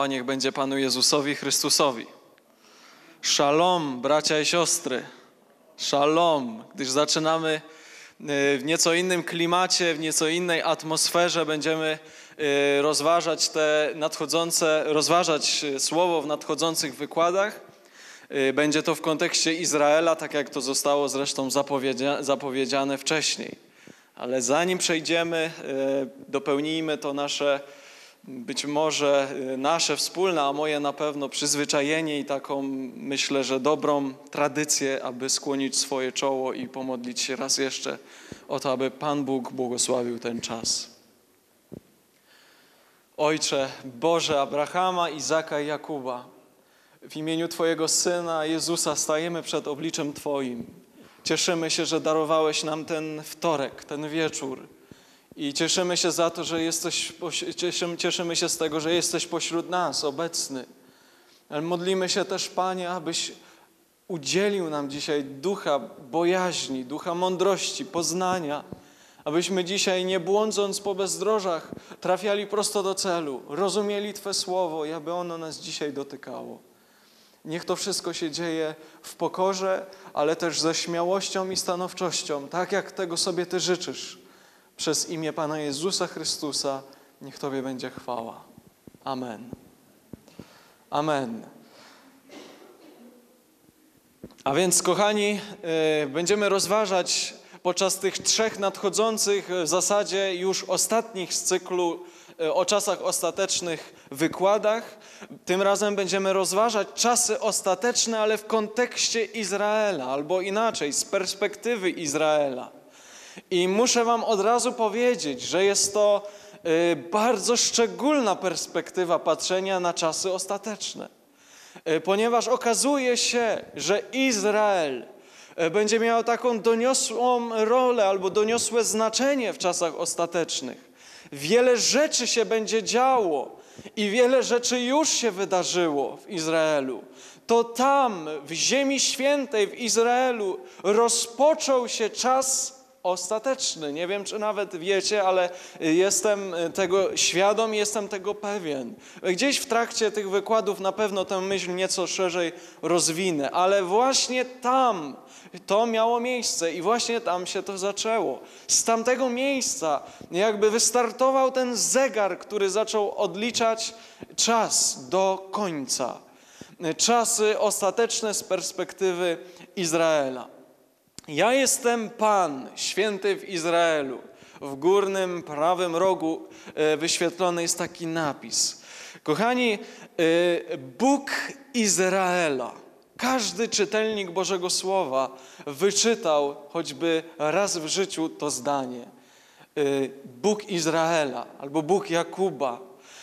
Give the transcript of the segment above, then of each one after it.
chwała niech będzie Panu Jezusowi Chrystusowi. Szalom, bracia i siostry. Szalom, gdyż zaczynamy w nieco innym klimacie, w nieco innej atmosferze. Będziemy rozważać słowo w nadchodzących wykładach. Będzie to w kontekście Izraela, tak jak to zostało zresztą zapowiedziane wcześniej. Ale zanim przejdziemy, dopełnijmy to być może nasze wspólne, a moje na pewno przyzwyczajenie i taką, myślę, że dobrą tradycję, aby skłonić swoje czoło i pomodlić się raz jeszcze o to, aby Pan Bóg błogosławił ten czas. Ojcze, Boże Abrahama, Izaka i Jakuba, w imieniu Twojego Syna Jezusa stajemy przed obliczem Twoim. Cieszymy się, że darowałeś nam ten wtorek, ten wieczór. I cieszymy się za to, że cieszymy się z tego, że jesteś pośród nas obecny. Ale modlimy się też, Panie, abyś udzielił nam dzisiaj ducha bojaźni, ducha mądrości, poznania. Abyśmy dzisiaj, nie błądząc po bezdrożach, trafiali prosto do celu, rozumieli Twe słowo i aby ono nas dzisiaj dotykało. Niech to wszystko się dzieje w pokorze, ale też ze śmiałością i stanowczością, tak jak tego sobie Ty życzysz. Przez imię Pana Jezusa Chrystusa niech Tobie będzie chwała. Amen. Amen. A więc, kochani, będziemy rozważać podczas tych 3 nadchodzących, w zasadzie już ostatnich z cyklu o czasach ostatecznych wykładach. Tym razem będziemy rozważać czasy ostateczne, ale w kontekście Izraela, albo inaczej, z perspektywy Izraela. I muszę wam od razu powiedzieć, że jest to bardzo szczególna perspektywa patrzenia na czasy ostateczne. Ponieważ okazuje się, że Izrael będzie miał taką doniosłą rolę albo doniosłe znaczenie w czasach ostatecznych. Wiele rzeczy się będzie działo i wiele rzeczy już się wydarzyło w Izraelu. To tam, w Ziemi Świętej, w Izraelu rozpoczął się czas ostateczny. Nie wiem, czy nawet wiecie, ale jestem tego świadom, jestem tego pewien. Gdzieś w trakcie tych wykładów na pewno tę myśl nieco szerzej rozwinę, ale właśnie tam to miało miejsce i właśnie tam się to zaczęło. Z tamtego miejsca jakby wystartował ten zegar, który zaczął odliczać czas do końca. Czasy ostateczne z perspektywy Izraela. Ja jestem Pan, święty w Izraelu. W górnym prawym rogu wyświetlony jest taki napis. Kochani, Bóg Izraela. Każdy czytelnik Bożego Słowa wyczytał choćby raz w życiu to zdanie. Bóg Izraela albo Bóg Jakuba.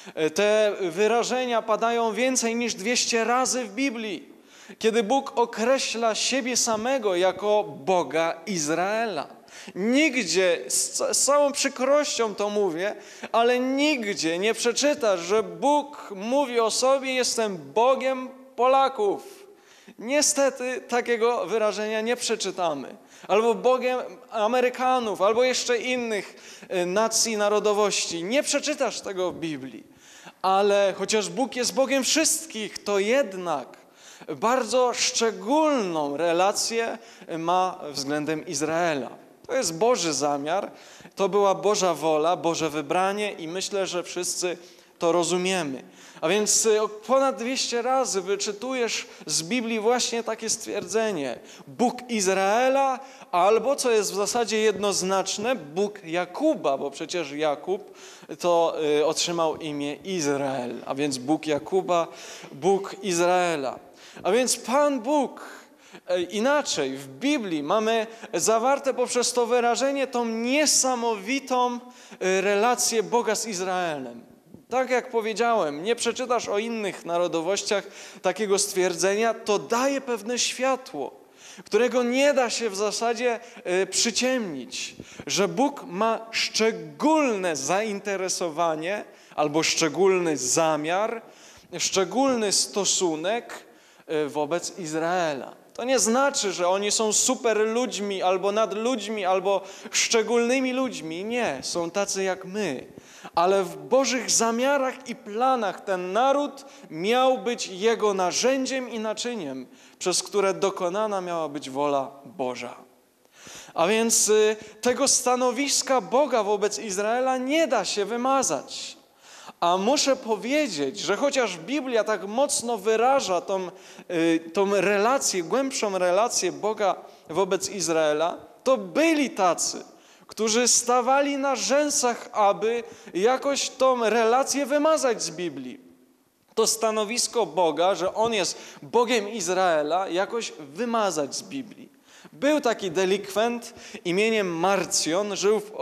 Te wyrażenia padają więcej niż 200 razy w Biblii. Kiedy Bóg określa siebie samego jako Boga Izraela. Nigdzie, z całą przykrością to mówię, ale nigdzie nie przeczytasz, że Bóg mówi o sobie: jestem Bogiem Polaków. Niestety takiego wyrażenia nie przeczytamy. Albo Bogiem Amerykanów, albo jeszcze innych nacji, narodowości. Nie przeczytasz tego w Biblii. Ale chociaż Bóg jest Bogiem wszystkich, to jednak bardzo szczególną relację ma względem Izraela. To jest Boży zamiar, to była Boża wola, Boże wybranie i myślę, że wszyscy to rozumiemy. A więc ponad 200 razy wyczytujesz z Biblii właśnie takie stwierdzenie. Bóg Izraela albo, co jest w zasadzie jednoznaczne, Bóg Jakuba, bo przecież Jakub to otrzymał imię Izrael, a więc Bóg Jakuba, Bóg Izraela. A więc Pan Bóg, inaczej w Biblii mamy zawarte poprzez to wyrażenie tą niesamowitą relację Boga z Izraelem. Tak jak powiedziałem, nie przeczytasz o innych narodowościach takiego stwierdzenia, to daje pewne światło, którego nie da się w zasadzie przyciemnić, że Bóg ma szczególne zainteresowanie albo szczególny zamiar, szczególny stosunek wobec Izraela. To nie znaczy, że oni są super ludźmi, albo nad ludźmi, albo szczególnymi ludźmi. Nie, są tacy jak my. Ale w Bożych zamiarach i planach ten naród miał być Jego narzędziem i naczyniem, przez które dokonana miała być wola Boża. A więc tego stanowiska Boga wobec Izraela nie da się wymazać. A muszę powiedzieć, że chociaż Biblia tak mocno wyraża tą relację, głębszą relację Boga wobec Izraela, to byli tacy, którzy stawali na rzęsach, aby jakoś tą relację wymazać z Biblii. To stanowisko Boga, że On jest Bogiem Izraela, jakoś wymazać z Biblii. Był taki delikwent imieniem Marcjon,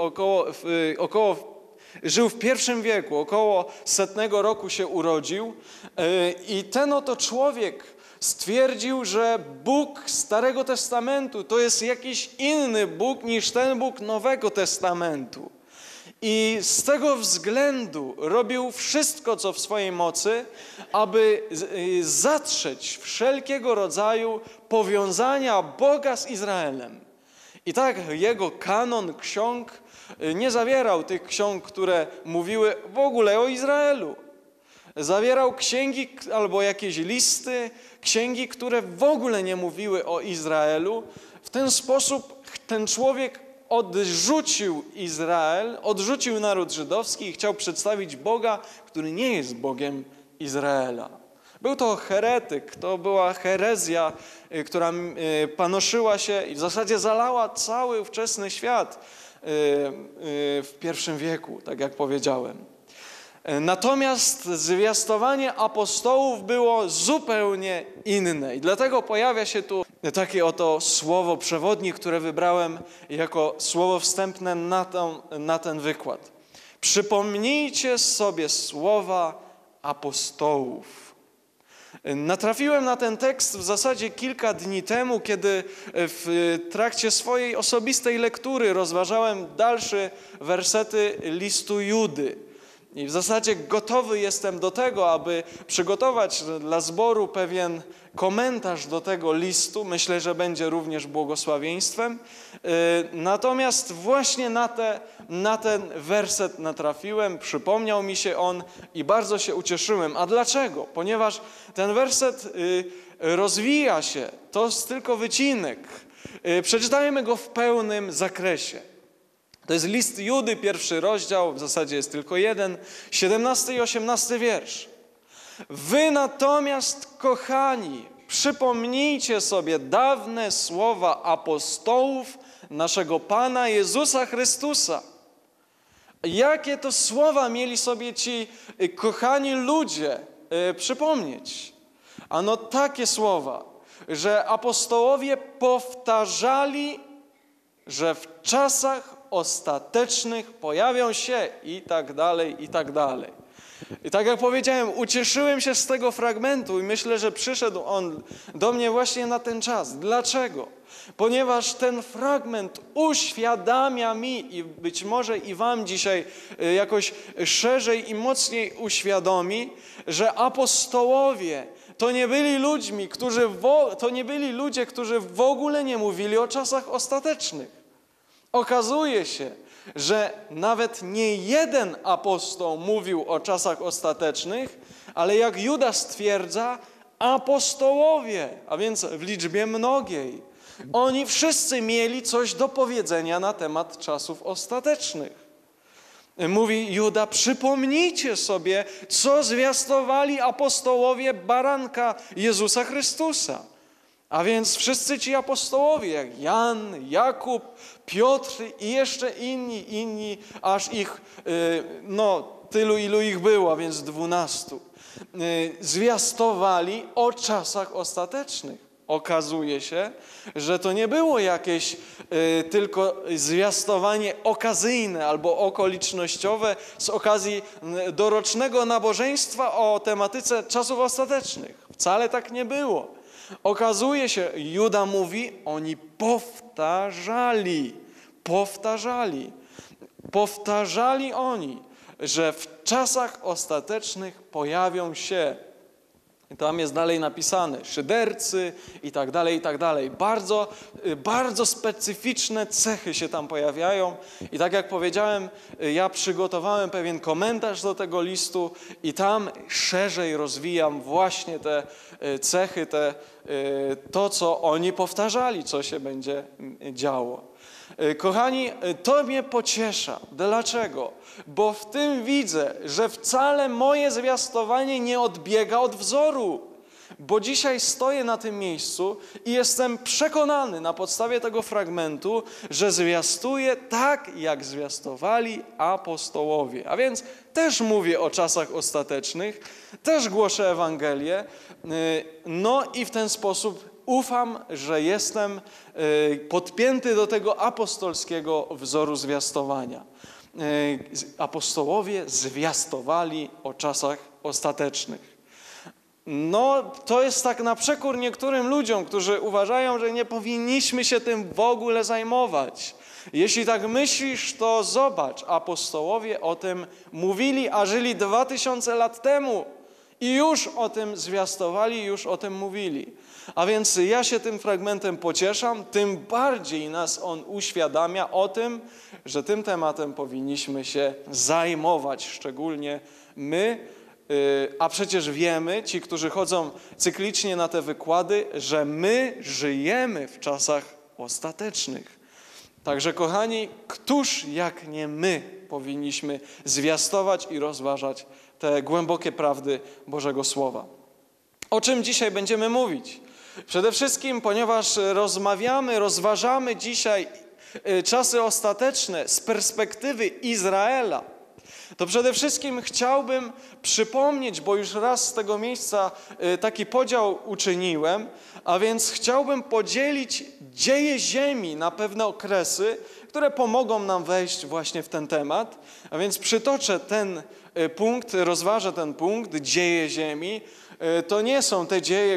żył w I wieku, około 100 roku się urodził i ten oto człowiek stwierdził, że Bóg Starego Testamentu to jest jakiś inny Bóg niż ten Bóg Nowego Testamentu. I z tego względu robił wszystko, co w swojej mocy, aby zatrzeć wszelkiego rodzaju powiązania Boga z Izraelem. I tak jego kanon ksiąg nie zawierał tych ksiąg, które mówiły w ogóle o Izraelu. Zawierał księgi albo jakieś listy, księgi, które w ogóle nie mówiły o Izraelu. W ten sposób ten człowiek odrzucił Izrael, odrzucił naród żydowski i chciał przedstawić Boga, który nie jest Bogiem Izraela. Był to heretyk, to była herezja, która panoszyła się i w zasadzie zalała cały ówczesny świat w I wieku, tak jak powiedziałem. Natomiast zwiastowanie apostołów było zupełnie inne i dlatego pojawia się tu takie oto słowo przewodnik, które wybrałem jako słowo wstępne na ten wykład. Przypomnijcie sobie słowa apostołów. Natrafiłem na ten tekst w zasadzie kilka dni temu, kiedy w trakcie swojej osobistej lektury rozważałem dalsze wersety listu Judy. I w zasadzie gotowy jestem do tego, aby przygotować dla zboru pewien komentarz do tego listu. Myślę, że będzie również błogosławieństwem. Natomiast właśnie na ten werset natrafiłem, przypomniał mi się on i bardzo się ucieszyłem. A dlaczego? Ponieważ ten werset rozwija się. To jest tylko wycinek. Przeczytajmy go w pełnym zakresie. To jest list Judy, 1 rozdział, w zasadzie jest tylko jeden, 17 i 18 wiersz. Wy natomiast, kochani, przypomnijcie sobie dawne słowa apostołów naszego Pana Jezusa Chrystusa. Jakie to słowa mieli sobie ci kochani ludzie przypomnieć? Ano takie słowa, że apostołowie powtarzali, że w czasach ostatecznych pojawią się i tak dalej, i tak dalej. I tak jak powiedziałem, ucieszyłem się z tego fragmentu i myślę, że przyszedł on do mnie właśnie na ten czas. Dlaczego? Ponieważ ten fragment uświadamia mi i być może i wam dzisiaj jakoś szerzej i mocniej uświadomi, że apostołowie to nie byli ludzie, którzy w ogóle nie mówili o czasach ostatecznych. Okazuje się, że nawet nie jeden apostoł mówił o czasach ostatecznych, ale jak Juda stwierdza, apostołowie, a więc w liczbie mnogiej. Oni wszyscy mieli coś do powiedzenia na temat czasów ostatecznych. Mówi Juda, przypomnijcie sobie, co zwiastowali apostołowie baranka Jezusa Chrystusa. A więc wszyscy ci apostołowie, jak Jan, Jakub, Piotr i jeszcze inni, aż ich, tylu ilu ich było, a więc 12, zwiastowali o czasach ostatecznych. Okazuje się, że to nie było jakieś tylko zwiastowanie okazyjne albo okolicznościowe z okazji dorocznego nabożeństwa o tematyce czasów ostatecznych. Wcale tak nie było. Okazuje się, Juda mówi, oni powtarzali oni, że w czasach ostatecznych pojawią się Tam jest dalej napisane szydercy i tak dalej, i tak dalej. Bardzo, bardzo specyficzne cechy się tam pojawiają. I tak jak powiedziałem, ja przygotowałem pewien komentarz do tego listu i tam szerzej rozwijam właśnie te cechy, to, co oni powtarzali, co się będzie działo. Kochani, to mnie pociesza. Dlaczego? Bo w tym widzę, że wcale moje zwiastowanie nie odbiega od wzoru. Bo dzisiaj stoję na tym miejscu i jestem przekonany na podstawie tego fragmentu, że zwiastuję tak, jak zwiastowali apostołowie. A więc też mówię o czasach ostatecznych, też głoszę Ewangelię, no i w ten sposób ufam, że jestem podpięty do tego apostolskiego wzoru zwiastowania. Apostołowie zwiastowali o czasach ostatecznych. No, to jest tak na przekór niektórym ludziom, którzy uważają, że nie powinniśmy się tym w ogóle zajmować. Jeśli tak myślisz, to zobacz, apostołowie o tym mówili, a żyli 2000 lat temu i już o tym zwiastowali, już o tym mówili. A więc ja się tym fragmentem pocieszam, tym bardziej nas on uświadamia o tym, że tym tematem powinniśmy się zajmować, szczególnie my, a przecież wiemy, ci, którzy chodzą cyklicznie na te wykłady, że my żyjemy w czasach ostatecznych. Także kochani, któż jak nie my powinniśmy zwiastować i rozważać te głębokie prawdy Bożego Słowa. O czym dzisiaj będziemy mówić? Przede wszystkim, ponieważ rozważamy dzisiaj czasy ostateczne z perspektywy Izraela, to przede wszystkim chciałbym przypomnieć, bo już raz z tego miejsca taki podział uczyniłem, a więc chciałbym podzielić dzieje ziemi na pewne okresy, które pomogą nam wejść właśnie w ten temat. A więc przytoczę ten punkt, rozważę ten punkt, dzieje ziemi. To nie są te dzieje,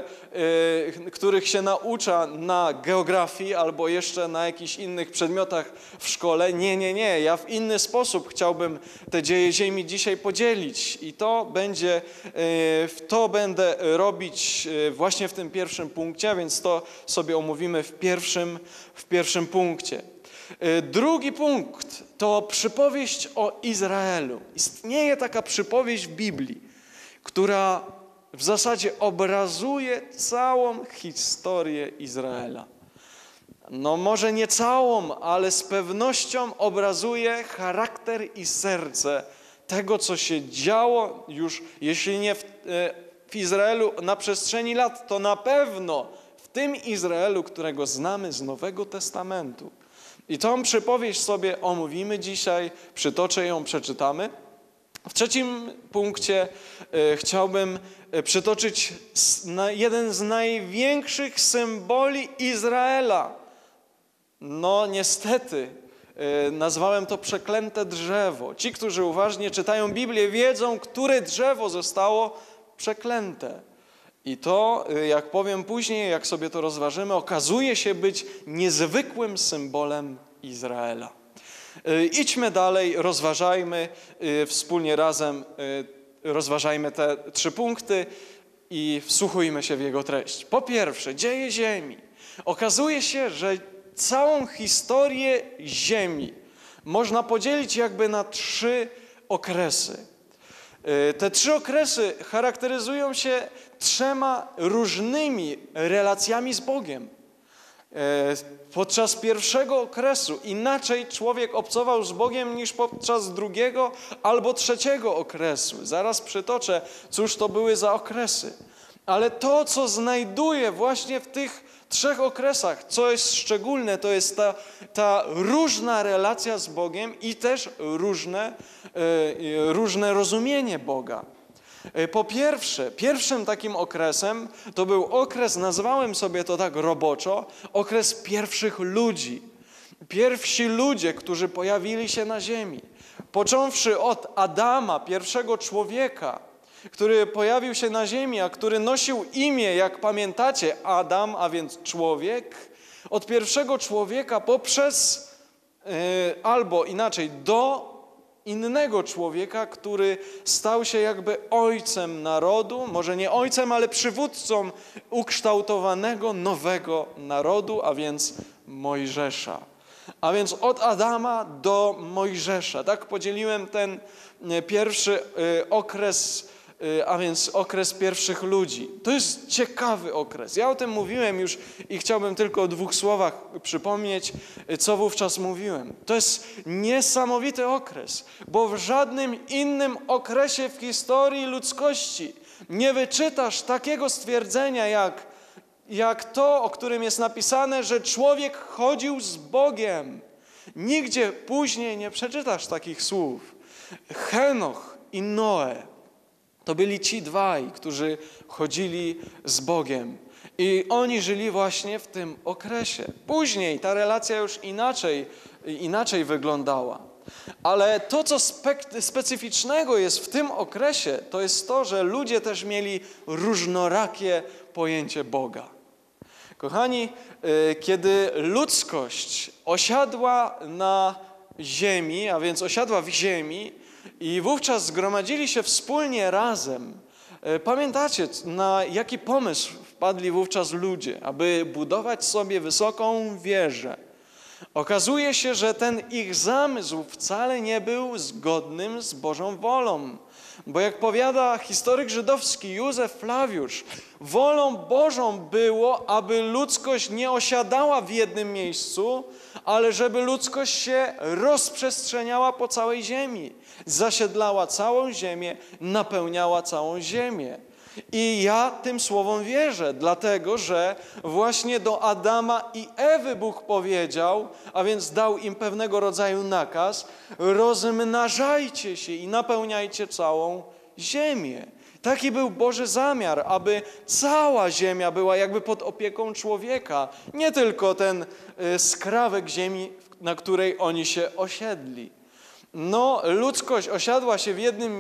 których się naucza na geografii albo jeszcze na jakichś innych przedmiotach w szkole. Nie. Ja w inny sposób chciałbym te dzieje ziemi dzisiaj podzielić i to będę robić właśnie w tym pierwszym punkcie, a więc to sobie omówimy w pierwszym punkcie. Drugi punkt to przypowieść o Izraelu. Istnieje taka przypowieść w Biblii, która w zasadzie obrazuje całą historię Izraela. No może nie całą, ale z pewnością obrazuje charakter i serce tego, co się działo już, jeśli nie w Izraelu na przestrzeni lat, to na pewno w tym Izraelu, którego znamy z Nowego Testamentu. I tą przypowieść sobie omówimy dzisiaj, przytoczę ją, przeczytamy. W trzecim punkcie chciałbym przytoczyć jeden z największych symboli Izraela. No niestety, nazwałem to przeklęte drzewo. Ci, którzy uważnie czytają Biblię, wiedzą, które drzewo zostało przeklęte. I to, jak powiem później, jak sobie to rozważymy, okazuje się być niezwykłym symbolem Izraela. Idźmy dalej, rozważajmy wspólnie razem, rozważajmy te 3 punkty i wsłuchujmy się w jego treść. Po pierwsze, dzieje ziemi. Okazuje się, że całą historię ziemi można podzielić jakby na 3 okresy. Te 3 okresy charakteryzują się 3 różnymi relacjami z Bogiem. Podczas pierwszego okresu inaczej człowiek obcował z Bogiem niż podczas drugiego albo trzeciego okresu. Zaraz przytoczę, cóż to były za okresy. Ale to, co znajduję właśnie w tych 3 okresach, co jest szczególne, to jest ta różna relacja z Bogiem i też różne rozumienie Boga. Po pierwsze, pierwszym takim okresem to był okres, nazwałem sobie to tak roboczo, okres pierwszych ludzi. Pierwsi ludzie, którzy pojawili się na ziemi. Począwszy od Adama, pierwszego człowieka, który pojawił się na ziemi, a który nosił imię, jak pamiętacie, Adam, a więc człowiek. Od pierwszego człowieka poprzez, albo inaczej, do innego człowieka, który stał się jakby ojcem narodu, może nie ojcem, ale przywódcą ukształtowanego nowego narodu, a więc Mojżesza. A więc od Adama do Mojżesza. Tak podzieliłem ten pierwszy okres, a więc okres pierwszych ludzi. To jest ciekawy okres. Ja o tym mówiłem już i chciałbym tylko o 2 słowach przypomnieć, co wówczas mówiłem. To jest niesamowity okres, bo w żadnym innym okresie w historii ludzkości nie wyczytasz takiego stwierdzenia jak to, o którym jest napisane, że człowiek chodził z Bogiem. Nigdzie później nie przeczytasz takich słów. Henoch i Noe to byli ci dwaj, którzy chodzili z Bogiem. I oni żyli właśnie w tym okresie. Później ta relacja już inaczej wyglądała. Ale to, co specyficznego jest w tym okresie, to jest to, że ludzie też mieli różnorakie pojęcie Boga. Kochani, kiedy ludzkość osiadła na ziemi, a więc osiadła w ziemi i wówczas zgromadzili się wspólnie razem, pamiętacie, na jaki pomysł wpadli wówczas ludzie, aby budować sobie wysoką wieżę? Okazuje się, że ten ich zamysł wcale nie był zgodnym z Bożą wolą. Bo jak powiada historyk żydowski Józef Flawiusz, wolą Bożą było, aby ludzkość nie osiadała w jednym miejscu, ale żeby ludzkość się rozprzestrzeniała po całej ziemi. Zasiedlała całą ziemię, napełniała całą ziemię. I ja tym słowom wierzę, dlatego że właśnie do Adama i Ewy Bóg powiedział, a więc dał im pewnego rodzaju nakaz: rozmnażajcie się i napełniajcie całą ziemię. Taki był Boży zamiar, aby cała ziemia była jakby pod opieką człowieka, nie tylko ten skrawek ziemi, na której oni się osiedli. No, ludzkość osiadliła się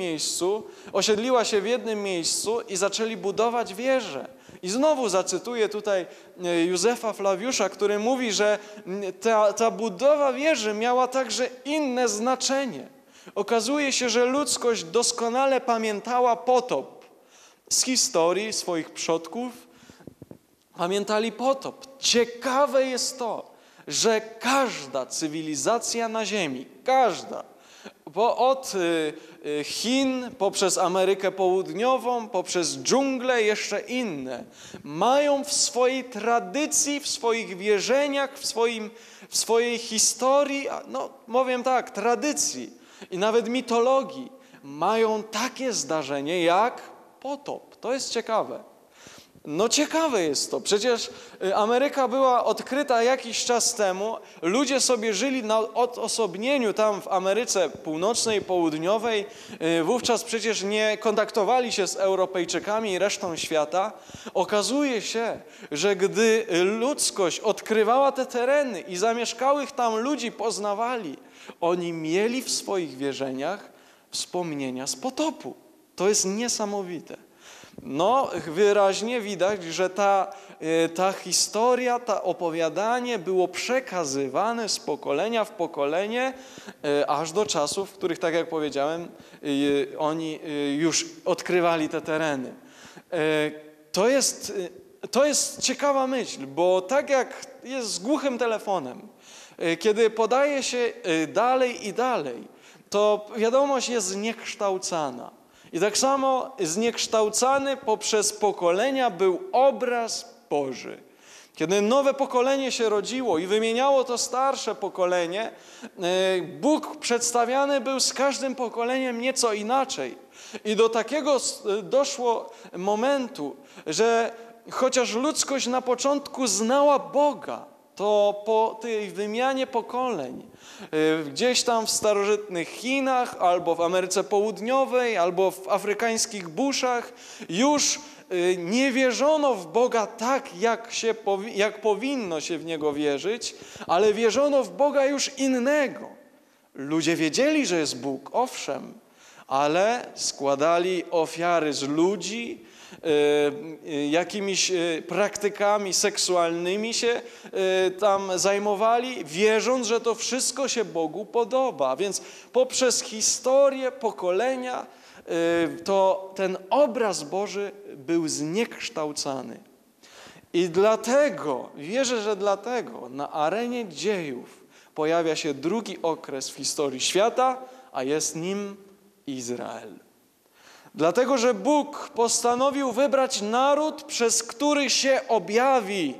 w jednym miejscu i zaczęli budować wieże. I znowu zacytuję tutaj Józefa Flawiusza, który mówi, że ta budowa wieży miała także inne znaczenie. Okazuje się, że ludzkość doskonale pamiętała potop. Z historii swoich przodków pamiętali potop. Ciekawe jest to, że każda cywilizacja na ziemi, bo od Chin, poprzez Amerykę Południową, poprzez dżunglę, jeszcze inne, mają w swojej tradycji, w swoich wierzeniach, w swojej historii, no powiem tak, tradycji i nawet mitologii, mają takie zdarzenie jak potop. To jest ciekawe. No ciekawe jest to. Przecież Ameryka była odkryta jakiś czas temu. Ludzie sobie żyli na odosobnieniu tam w Ameryce Północnej, Południowej. Wówczas przecież nie kontaktowali się z Europejczykami i resztą świata. Okazuje się, że gdy ludzkość odkrywała te tereny i zamieszkałych tam ludzi poznawali, oni mieli w swoich wierzeniach wspomnienia z potopu. To jest niesamowite. No, wyraźnie widać, że ta historia, to opowiadanie było przekazywane z pokolenia w pokolenie, aż do czasów, w których, tak jak powiedziałem, oni już odkrywali te tereny. To jest ciekawa myśl, bo tak jak jest z głuchym telefonem, kiedy podaje się dalej i dalej, to wiadomość jest zniekształcana. I tak samo zniekształcany poprzez pokolenia był obraz Boży. Kiedy nowe pokolenie się rodziło i wymieniało to starsze pokolenie, Bóg przedstawiany był z każdym pokoleniem nieco inaczej. I do takiego doszło momentu, że chociaż ludzkość na początku znała Boga, to po tej wymianie pokoleń, gdzieś tam w starożytnych Chinach, albo w Ameryce Południowej, albo w afrykańskich buszach, już nie wierzono w Boga tak, jak powinno się w Niego wierzyć, ale wierzono w Boga już innego. Ludzie wiedzieli, że jest Bóg, owszem, ale składali ofiary z ludzi jakimiś praktykami seksualnymi się tam zajmowali, wierząc, że to wszystko się Bogu podoba. Więc poprzez historię, pokolenia to ten obraz Boży był zniekształcany. I dlatego, wierzę, że dlatego na arenie dziejów pojawia się drugi okres w historii świata, a jest nim Izrael. Dlatego, że Bóg postanowił wybrać naród, przez który się objawi.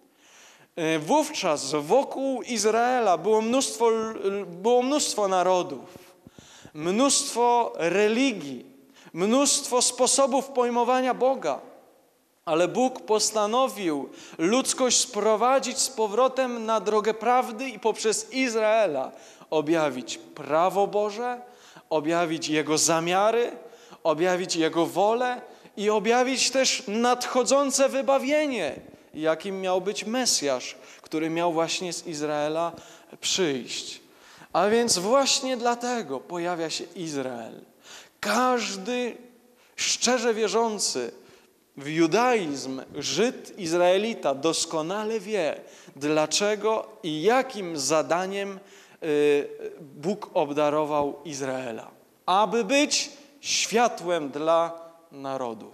Wówczas wokół Izraela było mnóstwo narodów, mnóstwo religii, mnóstwo sposobów pojmowania Boga. Ale Bóg postanowił ludzkość sprowadzić z powrotem na drogę prawdy i poprzez Izraela objawić prawo Boże, objawić Jego zamiary, objawić Jego wolę i objawić też nadchodzące wybawienie, jakim miał być Mesjasz, który miał właśnie z Izraela przyjść. A więc właśnie dlatego pojawia się Izrael. Każdy szczerze wierzący w judaizm Żyd, Izraelita doskonale wie, dlaczego i jakim zadaniem Bóg obdarował Izraela. Aby być światłem dla narodów.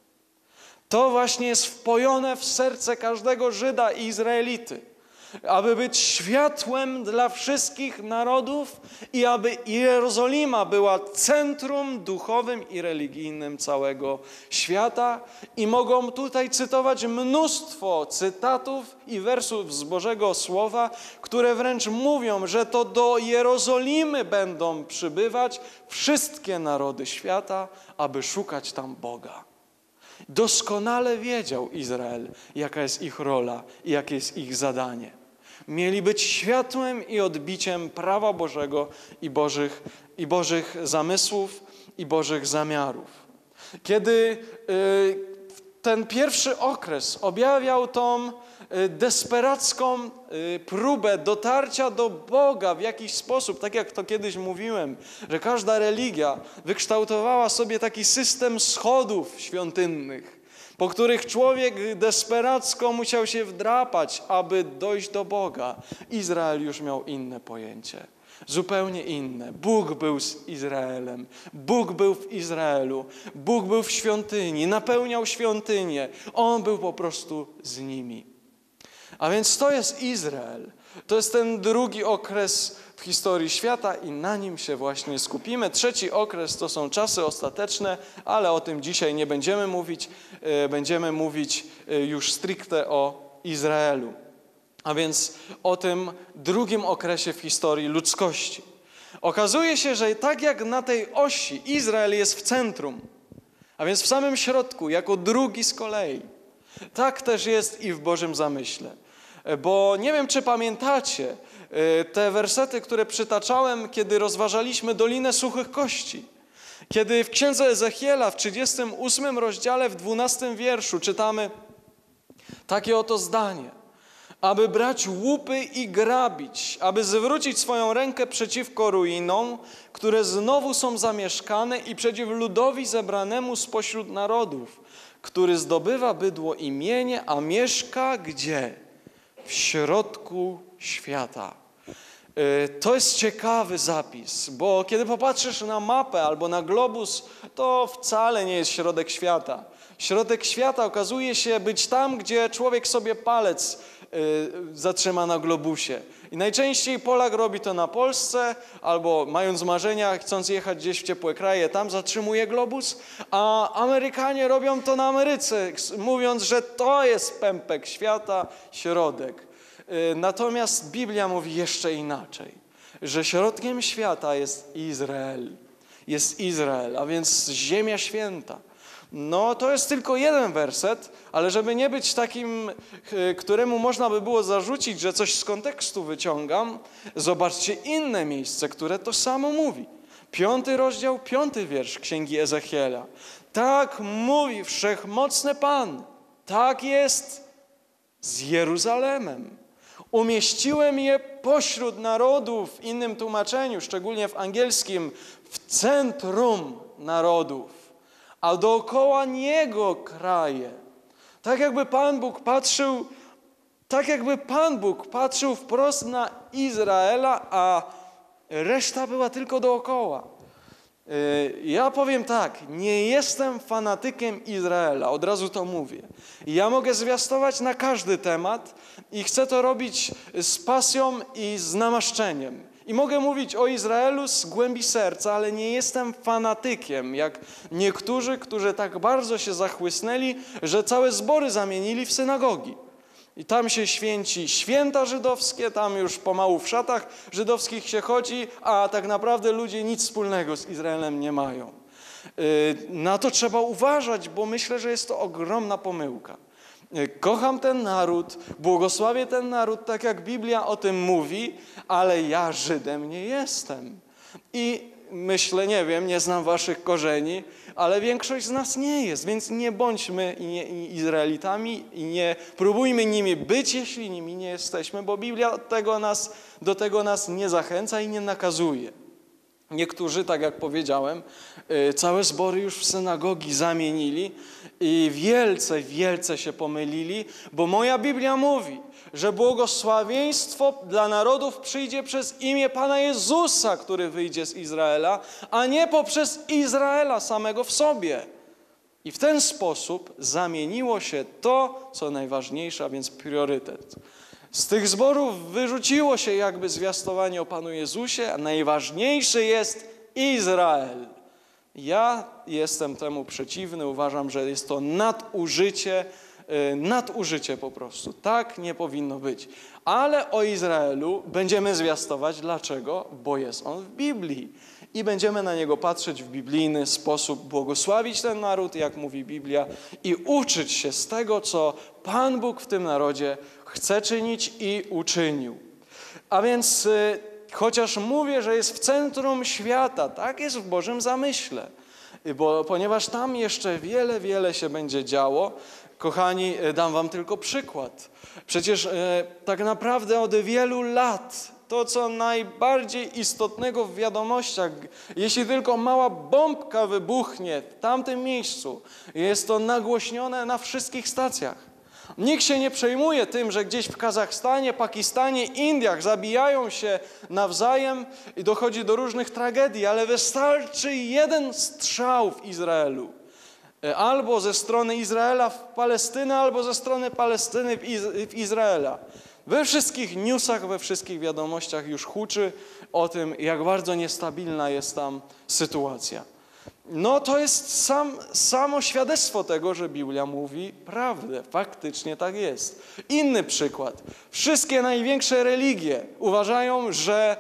To właśnie jest wpojone w serce każdego Żyda i Izraelity. Aby być światłem dla wszystkich narodów i aby Jerozolima była centrum duchowym i religijnym całego świata. I mogą tutaj cytować mnóstwo cytatów i wersów z Bożego Słowa, które wręcz mówią, że to do Jerozolimy będą przybywać wszystkie narody świata, aby szukać tam Boga. Doskonale wiedział Izrael, jaka jest ich rola i jakie jest ich zadanie. Mieli być światłem i odbiciem prawa Bożego i Bożych zamysłów i Bożych zamiarów. Kiedy ten pierwszy okres objawiał tą desperacką próbę dotarcia do Boga w jakiś sposób, tak jak to kiedyś mówiłem, że każda religia wykształtowała sobie taki system schodów świątynnych, po których człowiek desperacko musiał się wdrapać, aby dojść do Boga. Izrael już miał inne pojęcie, zupełnie inne. Bóg był z Izraelem, Bóg był w Izraelu, Bóg był w świątyni, napełniał świątynię. On był po prostu z nimi. A więc to jest Izrael. To jest ten drugi okres w historii świata i na nim się właśnie skupimy. Trzeci okres to są czasy ostateczne, ale o tym dzisiaj nie będziemy mówić. Będziemy mówić już stricte o Izraelu. A więc o tym drugim okresie w historii ludzkości. Okazuje się, że tak jak na tej osi Izrael jest w centrum, a więc w samym środku, jako drugi z kolei, tak też jest i w Bożym zamyśle. Bo nie wiem, czy pamiętacie te wersety, które przytaczałem, kiedy rozważaliśmy Dolinę Suchych Kości. Kiedy w Księdze Ezechiela w 38 rozdziale w 12 wierszu czytamy takie oto zdanie. Aby brać łupy i grabić, aby zwrócić swoją rękę przeciwko ruinom, które znowu są zamieszkane i przeciw ludowi zebranemu spośród narodów, który zdobywa bydło i mienie, a mieszka gdzie? W środku świata. To jest ciekawy zapis, bo kiedy popatrzysz na mapę albo na globus, to wcale nie jest środek świata. Środek świata okazuje się być tam, gdzie człowiek sobie palec zatrzyma na globusie. I najczęściej Polak robi to na Polsce, albo mając marzenia, chcąc jechać gdzieś w ciepłe kraje, tam zatrzymuje globus, a Amerykanie robią to na Ameryce, mówiąc, że to jest pępek świata, środek. Natomiast Biblia mówi jeszcze inaczej, że środkiem świata jest Izrael. Jest Izrael, a więc ziemia święta. No to jest tylko jeden werset, ale żeby nie być takim, któremu można by było zarzucić, że coś z kontekstu wyciągam, zobaczcie inne miejsce, które to samo mówi. 5 rozdział, 5 wiersz Księgi Ezechiela. Tak mówi wszechmocny Pan, tak jest z Jeruzalemem. Umieściłem je pośród narodów, w innym tłumaczeniu, szczególnie w angielskim, w centrum narodów. a dookoła niego kraje. Tak jakby Pan Bóg patrzył wprost na Izraela, a reszta była tylko dookoła. Ja powiem tak, nie jestem fanatykiem Izraela, od razu to mówię. Ja mogę zwiastować na każdy temat i chcę to robić z pasją i z namaszczeniem. I mogę mówić o Izraelu z głębi serca, ale nie jestem fanatykiem, jak niektórzy, którzy tak bardzo się zachłysnęli, że całe zbory zamienili w synagogi. I tam się święci święta żydowskie, tam już pomału w szatach żydowskich się chodzi, a tak naprawdę ludzie nic wspólnego z Izraelem nie mają. Na to trzeba uważać, bo myślę, że jest to ogromna pomyłka. Kocham ten naród, błogosławię ten naród, tak jak Biblia o tym mówi, ale ja Żydem nie jestem. I myślę, nie wiem, nie znam waszych korzeni, ale większość z nas nie jest, więc nie bądźmy Izraelitami i nie próbujmy nimi być, jeśli nimi nie jesteśmy, bo Biblia do tego nas nie zachęca i nie nakazuje. Niektórzy, tak jak powiedziałem, całe zbory już w synagogi zamienili i wielce się pomylili, bo moja Biblia mówi, że błogosławieństwo dla narodów przyjdzie przez imię Pana Jezusa, który wyjdzie z Izraela, a nie poprzez Izraela samego w sobie. I w ten sposób zamieniło się to, co najważniejsze, a więc priorytet. Z tych zborów wyrzuciło się jakby zwiastowanie o Panu Jezusie, a najważniejszy jest Izrael. Ja jestem temu przeciwny, uważam, że jest to nadużycie po prostu. Tak nie powinno być. Ale o Izraelu będziemy zwiastować. Dlaczego? Bo jest on w Biblii. I będziemy na niego patrzeć w biblijny sposób, błogosławić ten naród, jak mówi Biblia, i uczyć się z tego, co Pan Bóg w tym narodzie chce czynić i uczynił. A więc chociaż mówię, że jest w centrum świata, tak jest w Bożym zamyśle, ponieważ tam jeszcze wiele się będzie działo. Kochani, dam wam tylko przykład. Przecież tak naprawdę od wielu lat to, co najbardziej istotnego w wiadomościach, jeśli tylko mała bombka wybuchnie w tamtym miejscu, jest to nagłośnione na wszystkich stacjach. Nikt się nie przejmuje tym, że gdzieś w Kazachstanie, Pakistanie, Indiach zabijają się nawzajem i dochodzi do różnych tragedii, ale wystarczy jeden strzał w Izraelu. Albo ze strony Izraela w Palestynę, albo ze strony Palestyny w Izraela. We wszystkich newsach, we wszystkich wiadomościach już huczy o tym, jak bardzo niestabilna jest tam sytuacja. No to jest samo świadectwo tego, że Biblia mówi prawdę. Faktycznie tak jest. Inny przykład. Wszystkie największe religie uważają, że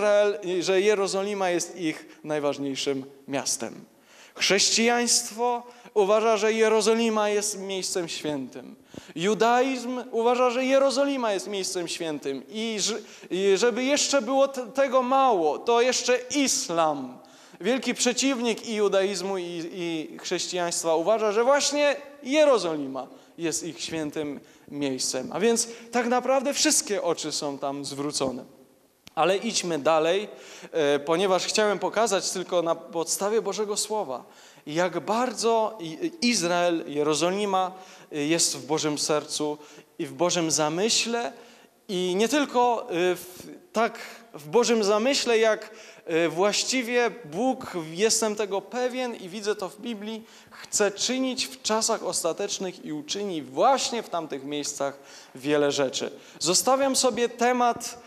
że Jerozolima jest ich najważniejszym miastem. Chrześcijaństwo uważa, że Jerozolima jest miejscem świętym. Judaizm uważa, że Jerozolima jest miejscem świętym. I żeby jeszcze było tego mało, to jeszcze islam, wielki przeciwnik i judaizmu, i chrześcijaństwa, uważa, że właśnie Jerozolima jest ich świętym miejscem. A więc tak naprawdę wszystkie oczy są tam zwrócone. Ale idźmy dalej, ponieważ chciałem pokazać tylko na podstawie Bożego Słowa, jak bardzo Izrael, Jerozolima jest w Bożym sercu i w Bożym zamyśle, i nie tylko tak w Bożym zamyśle, jak właściwie Bóg, jestem tego pewien i widzę to w Biblii, chce czynić w czasach ostatecznych i uczyni właśnie w tamtych miejscach wiele rzeczy. Zostawiam sobie temat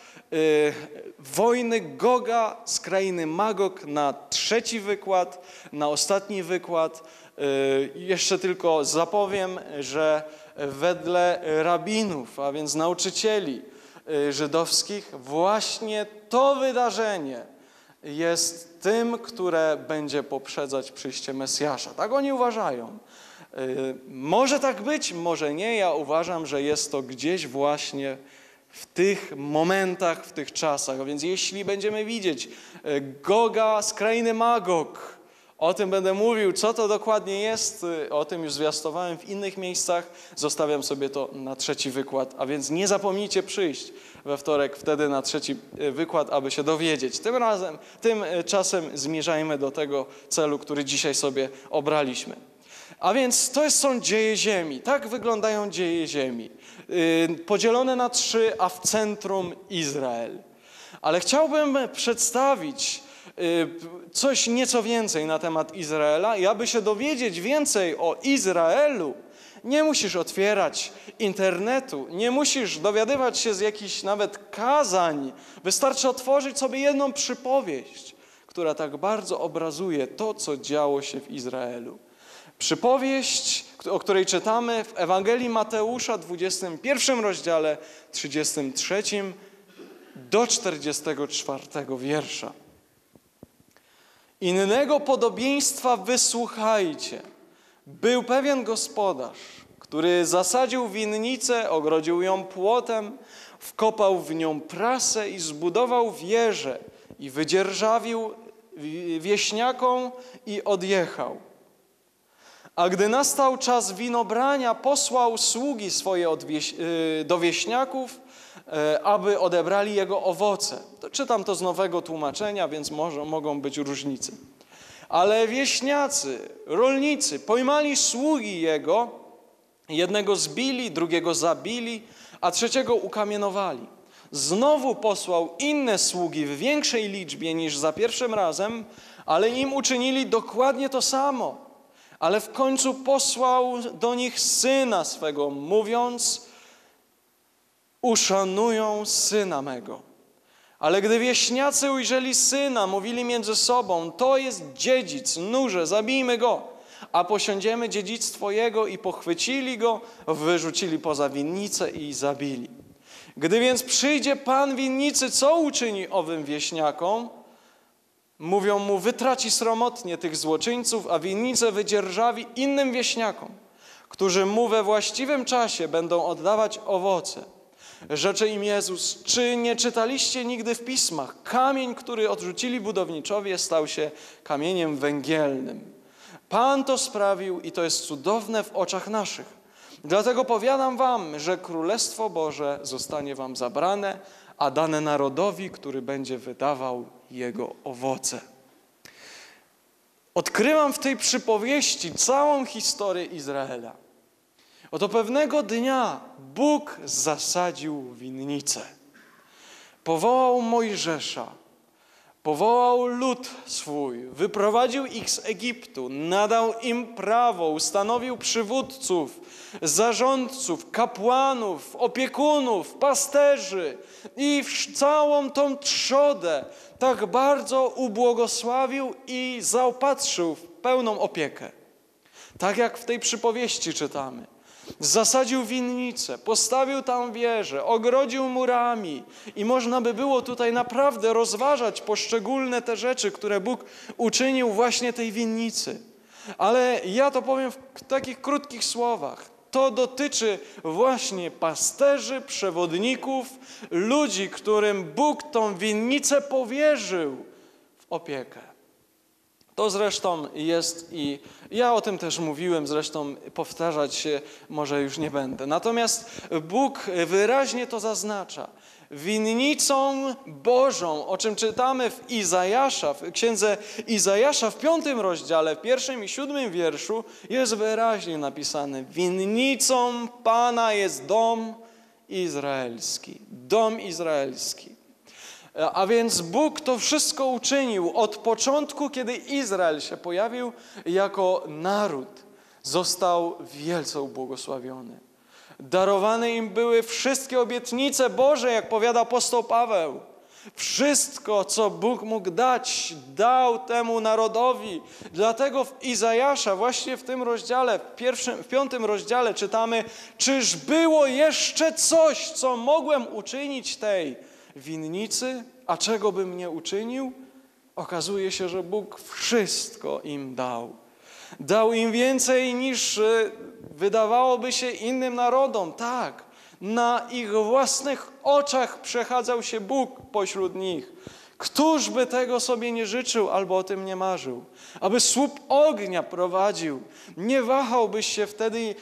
wojny Goga z krainy Magog na trzeci wykład, na ostatni wykład. Jeszcze tylko zapowiem, że wedle rabinów, a więc nauczycieli żydowskich, właśnie to wydarzenie jest tym, które będzie poprzedzać przyjście Mesjasza. Tak oni uważają. Może tak być, może nie. Ja uważam, że jest to gdzieś właśnie w tych momentach, w tych czasach. A więc jeśli będziemy widzieć Goga z krainy Magog, O tym będę mówił, co to dokładnie jest, o tym już zwiastowałem w innych miejscach. Zostawiam sobie to na trzeci wykład, a więc nie zapomnijcie przyjść we wtorek wtedy na trzeci wykład, aby się dowiedzieć. Tymczasem zmierzajmy do tego celu, który dzisiaj sobie obraliśmy. A więc to są dzieje ziemi. Tak wyglądają dzieje ziemi. Podzielone na 3, a w centrum Izrael. Ale chciałbym przedstawić coś nieco więcej na temat Izraela i aby się dowiedzieć więcej o Izraelu, nie musisz otwierać internetu, nie musisz dowiadywać się z jakichś nawet kazań. Wystarczy otworzyć sobie jedną przypowieść, która tak bardzo obrazuje to, co działo się w Izraelu. Przypowieść, o której czytamy w Ewangelii Mateusza, 21 rozdziale, 33 do 44 wiersza. Innego podobieństwa wysłuchajcie. Był pewien gospodarz, który zasadził winnicę, ogrodził ją płotem, wkopał w nią prasę i zbudował wieżę i wydzierżawił wieśniakom i odjechał. A gdy nastał czas winobrania, posłał sługi swoje do wieśniaków, aby odebrali jego owoce. Czytam to z Nowego Tłumaczenia, więc mogą być różnice. Ale wieśniacy, rolnicy pojmali sługi jego, jednego zbili, drugiego zabili, a trzeciego ukamienowali. Znowu posłał inne sługi w większej liczbie niż za pierwszym razem, ale im uczynili dokładnie to samo. Ale w końcu posłał do nich syna swego, mówiąc: uszanują syna mego. Ale gdy wieśniacy ujrzeli syna, mówili między sobą: to jest dziedzic, nurze, zabijmy go, a posiądziemy dziedzictwo jego. I pochwycili go, wyrzucili poza winnicę i zabili. Gdy więc przyjdzie pan winnicy, co uczyni owym wieśniakom? Mówią mu: wytraci sromotnie tych złoczyńców, a winnicę wydzierżawi innym wieśniakom, którzy mu we właściwym czasie będą oddawać owoce. Rzecze im Jezus: czy nie czytaliście nigdy w pismach? Kamień, który odrzucili budowniczowie, stał się kamieniem węgielnym. Pan to sprawił i to jest cudowne w oczach naszych. Dlatego powiadam wam, że Królestwo Boże zostanie wam zabrane, a dane narodowi, który będzie wydawał jego owoce. Odkrywam w tej przypowieści całą historię Izraela. Oto pewnego dnia Bóg zasadził winnicę. Powołał Mojżesza, powołał lud swój, wyprowadził ich z Egiptu, nadał im prawo, ustanowił przywódców, zarządców, kapłanów, opiekunów, pasterzy i całą tą trzodę tak bardzo ubłogosławił i zaopatrzył w pełną opiekę. Tak jak w tej przypowieści czytamy. Zasadził winnicę, postawił tam wieżę, ogrodził murami i można by było tutaj naprawdę rozważać poszczególne te rzeczy, które Bóg uczynił właśnie tej winnicy. Ale ja to powiem w takich krótkich słowach. To dotyczy właśnie pasterzy, przewodników, ludzi, którym Bóg tą winnicę powierzył w opiekę. To zresztą jest i ja o tym też mówiłem, zresztą powtarzać się może już nie będę. Natomiast Bóg wyraźnie to zaznacza. Winnicą Bożą, o czym czytamy w księdze Izajasza w 5 rozdziale, w 1 i 7 wierszu jest wyraźnie napisane: winnicą Pana jest dom izraelski. Dom izraelski. A więc Bóg to wszystko uczynił od początku, kiedy Izrael się pojawił jako naród. Został wielce ubłogosławiony. Darowane im były wszystkie obietnice Boże, jak powiada apostoł Paweł. Wszystko, co Bóg mógł dać, dał temu narodowi. Dlatego w Izajasza, właśnie w tym rozdziale, w 5 rozdziale czytamy: czyż było jeszcze coś, co mogłem uczynić tej winnicy, a czego bym nie uczynił? Okazuje się, że Bóg wszystko im dał. Dał im więcej niż wydawałoby się innym narodom. Tak, na ich własnych oczach przechadzał się Bóg pośród nich. Któż by tego sobie nie życzył albo o tym nie marzył? Aby słup ognia prowadził. Nie wahałbyś się wtedy,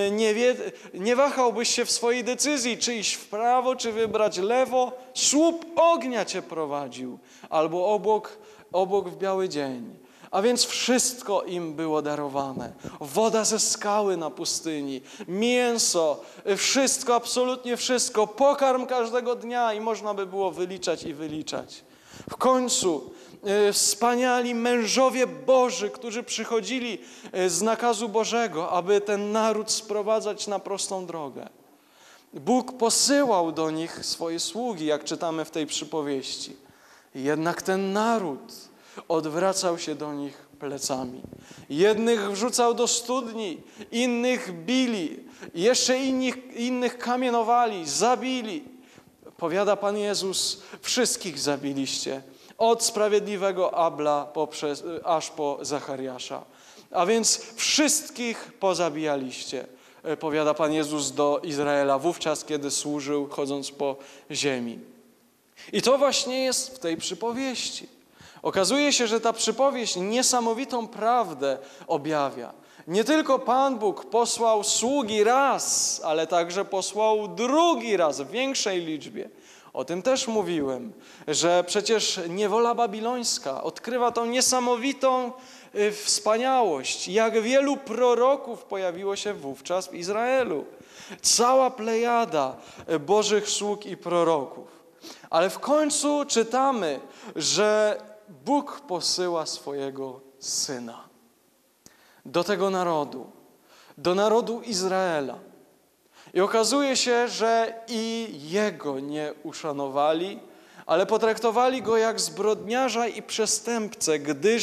nie wahałbyś się w swojej decyzji, czy iść w prawo, czy wybrać lewo. Słup ognia cię prowadził. Albo obok w biały dzień. A więc wszystko im było darowane. Woda ze skały na pustyni, mięso, wszystko, absolutnie wszystko, pokarm każdego dnia i można by było wyliczać i wyliczać. W końcu wspaniali mężowie Boży, którzy przychodzili z nakazu Bożego, aby ten naród sprowadzać na prostą drogę. Bóg posyłał do nich swoje sługi, jak czytamy w tej przypowieści. Jednak ten naród odwracał się do nich plecami. Jednych wrzucał do studni, innych bili, jeszcze innych kamienowali, zabili. Powiada Pan Jezus, wszystkich zabiliście, od sprawiedliwego Abla aż po Zachariasza. A więc wszystkich pozabijaliście, powiada Pan Jezus do Izraela, wówczas kiedy służył, chodząc po ziemi. I to właśnie jest w tej przypowieści. Okazuje się, że ta przypowieść niesamowitą prawdę objawia. Nie tylko Pan Bóg posłał sługi raz, ale także posłał drugi raz w większej liczbie. O tym też mówiłem, że przecież niewola babilońska odkrywa tą niesamowitą wspaniałość. Jak wielu proroków pojawiło się wówczas w Izraelu. Cała plejada Bożych sług i proroków. Ale w końcu czytamy, że Bóg posyła swojego Syna do tego narodu, do narodu Izraela. I okazuje się, że i Jego nie uszanowali, ale potraktowali Go jak zbrodniarza i przestępcę,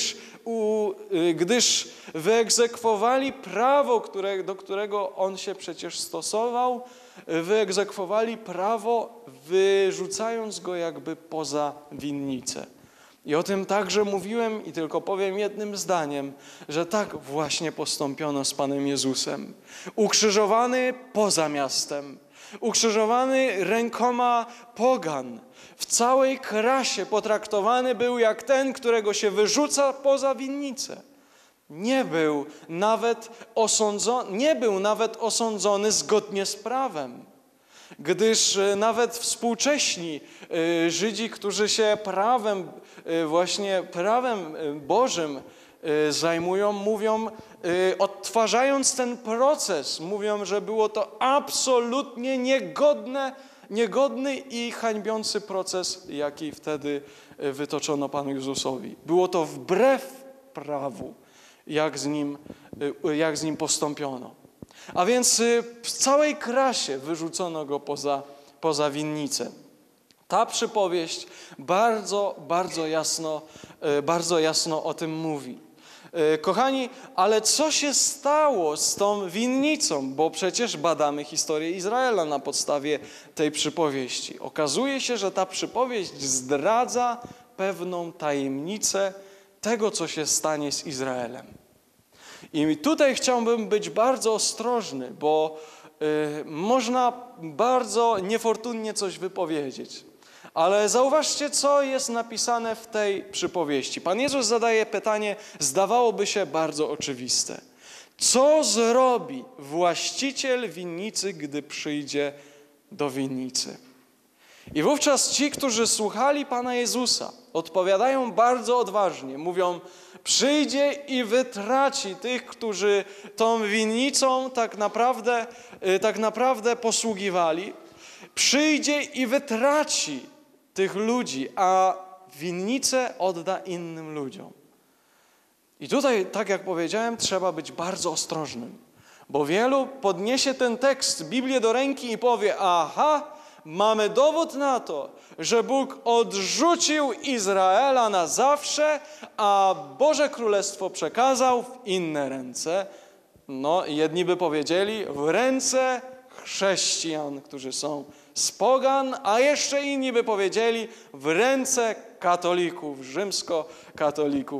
gdyż wyegzekwowali prawo, do którego On się przecież stosował, wyegzekwowali prawo, wyrzucając Go jakby poza winnicę. I o tym także mówiłem i tylko powiem jednym zdaniem, że tak właśnie postąpiono z Panem Jezusem. Ukrzyżowany poza miastem, ukrzyżowany rękoma pogan, w całej krasie potraktowany był jak ten, którego się wyrzuca poza winnicę. Nie był nawet osądzony zgodnie z prawem. Gdyż nawet współcześni Żydzi, którzy się prawem Bożym zajmują, mówią, odtwarzając ten proces, mówią, że było to absolutnie niegodny i hańbiący proces, jaki wtedy wytoczono Panu Jezusowi. Było to wbrew prawu, jak z nim postąpiono. A więc w całej krasie wyrzucono go poza winnicę. Ta przypowieść bardzo jasno o tym mówi. Kochani, ale co się stało z tą winnicą? Bo przecież badamy historię Izraela na podstawie tej przypowieści. Okazuje się, że ta przypowieść zdradza pewną tajemnicę tego, co się stanie z Izraelem. I tutaj chciałbym być bardzo ostrożny, bo można bardzo niefortunnie coś wypowiedzieć. Ale zauważcie, co jest napisane w tej przypowieści. Pan Jezus zadaje pytanie, zdawałoby się bardzo oczywiste. Co zrobi właściciel winnicy, gdy przyjdzie do winnicy? I wówczas ci, którzy słuchali Pana Jezusa, odpowiadają bardzo odważnie. Mówią, przyjdzie i wytraci tych, którzy tą winnicą tak naprawdę posługiwali. Przyjdzie i wytraci tych ludzi, a winnicę odda innym ludziom. I tutaj, tak jak powiedziałem, trzeba być bardzo ostrożnym, bo wielu podniesie ten tekst, Biblię do ręki i powie, aha, mamy dowód na to, że Bóg odrzucił Izraela na zawsze, a Boże Królestwo przekazał w inne ręce. No, jedni by powiedzieli, w ręce chrześcijan, którzy są z pogan, a jeszcze inni by powiedzieli, w ręce katolików,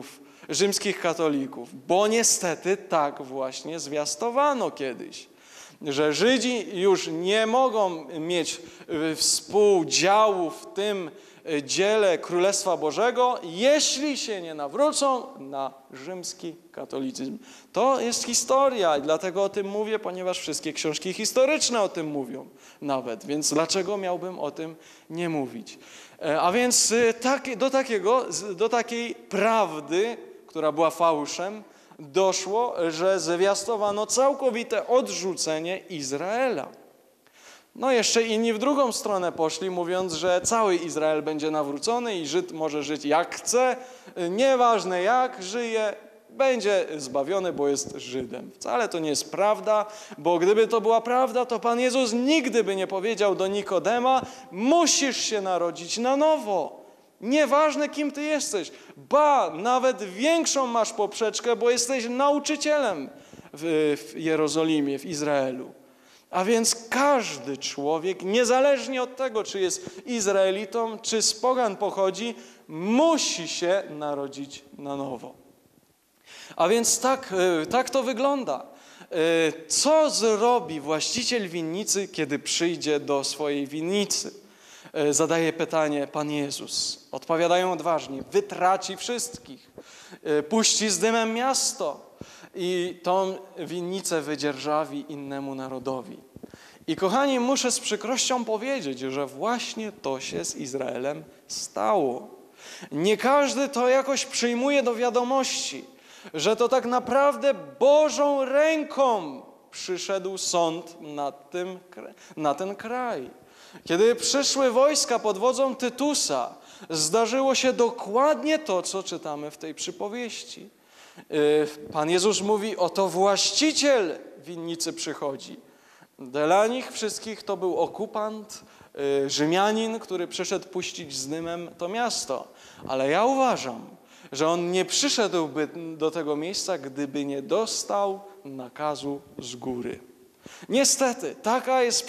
rzymskich katolików, bo niestety tak właśnie zwiastowano kiedyś. że Żydzi już nie mogą mieć współdziału w tym dziele Królestwa Bożego, jeśli się nie nawrócą na rzymski katolicyzm. To jest historia i dlatego o tym mówię, ponieważ wszystkie książki historyczne o tym mówią nawet, więc dlaczego miałbym o tym nie mówić? A więc do takiej prawdy, która była fałszem, doszło, że zwiastowano całkowite odrzucenie Izraela. No jeszcze inni w drugą stronę poszli, mówiąc, że cały Izrael będzie nawrócony i Żyd może żyć jak chce, nieważne jak żyje, będzie zbawiony, bo jest Żydem. Wcale to nie jest prawda, bo gdyby to była prawda, to Pan Jezus nigdy by nie powiedział do Nikodema: musisz się narodzić na nowo. Nieważne, kim ty jesteś. Ba, nawet większą masz poprzeczkę, bo jesteś nauczycielem w Jerozolimie, w Izraelu. A więc każdy człowiek, niezależnie od tego, czy jest Izraelitą, czy z pogan pochodzi, musi się narodzić na nowo. A więc tak to wygląda. Co zrobi właściciel winnicy, kiedy przyjdzie do swojej winnicy? Zadaje pytanie Pan Jezus. Odpowiadają odważnie: wytraci wszystkich, puści z dymem miasto i tą winnicę wydzierżawi innemu narodowi. I kochani, muszę z przykrością powiedzieć, że właśnie to się z Izraelem stało. Nie każdy to jakoś przyjmuje do wiadomości, że to tak naprawdę Bożą ręką przyszedł sąd na ten kraj. Kiedy przyszły wojska pod wodzą Tytusa, zdarzyło się dokładnie to, co czytamy w tej przypowieści. Pan Jezus mówi: oto właściciel winnicy przychodzi. Dla nich wszystkich to był okupant, Rzymianin, który przyszedł puścić z dymem to miasto. Ale ja uważam, że on nie przyszedłby do tego miejsca, gdyby nie dostał nakazu z góry. Niestety, taka jest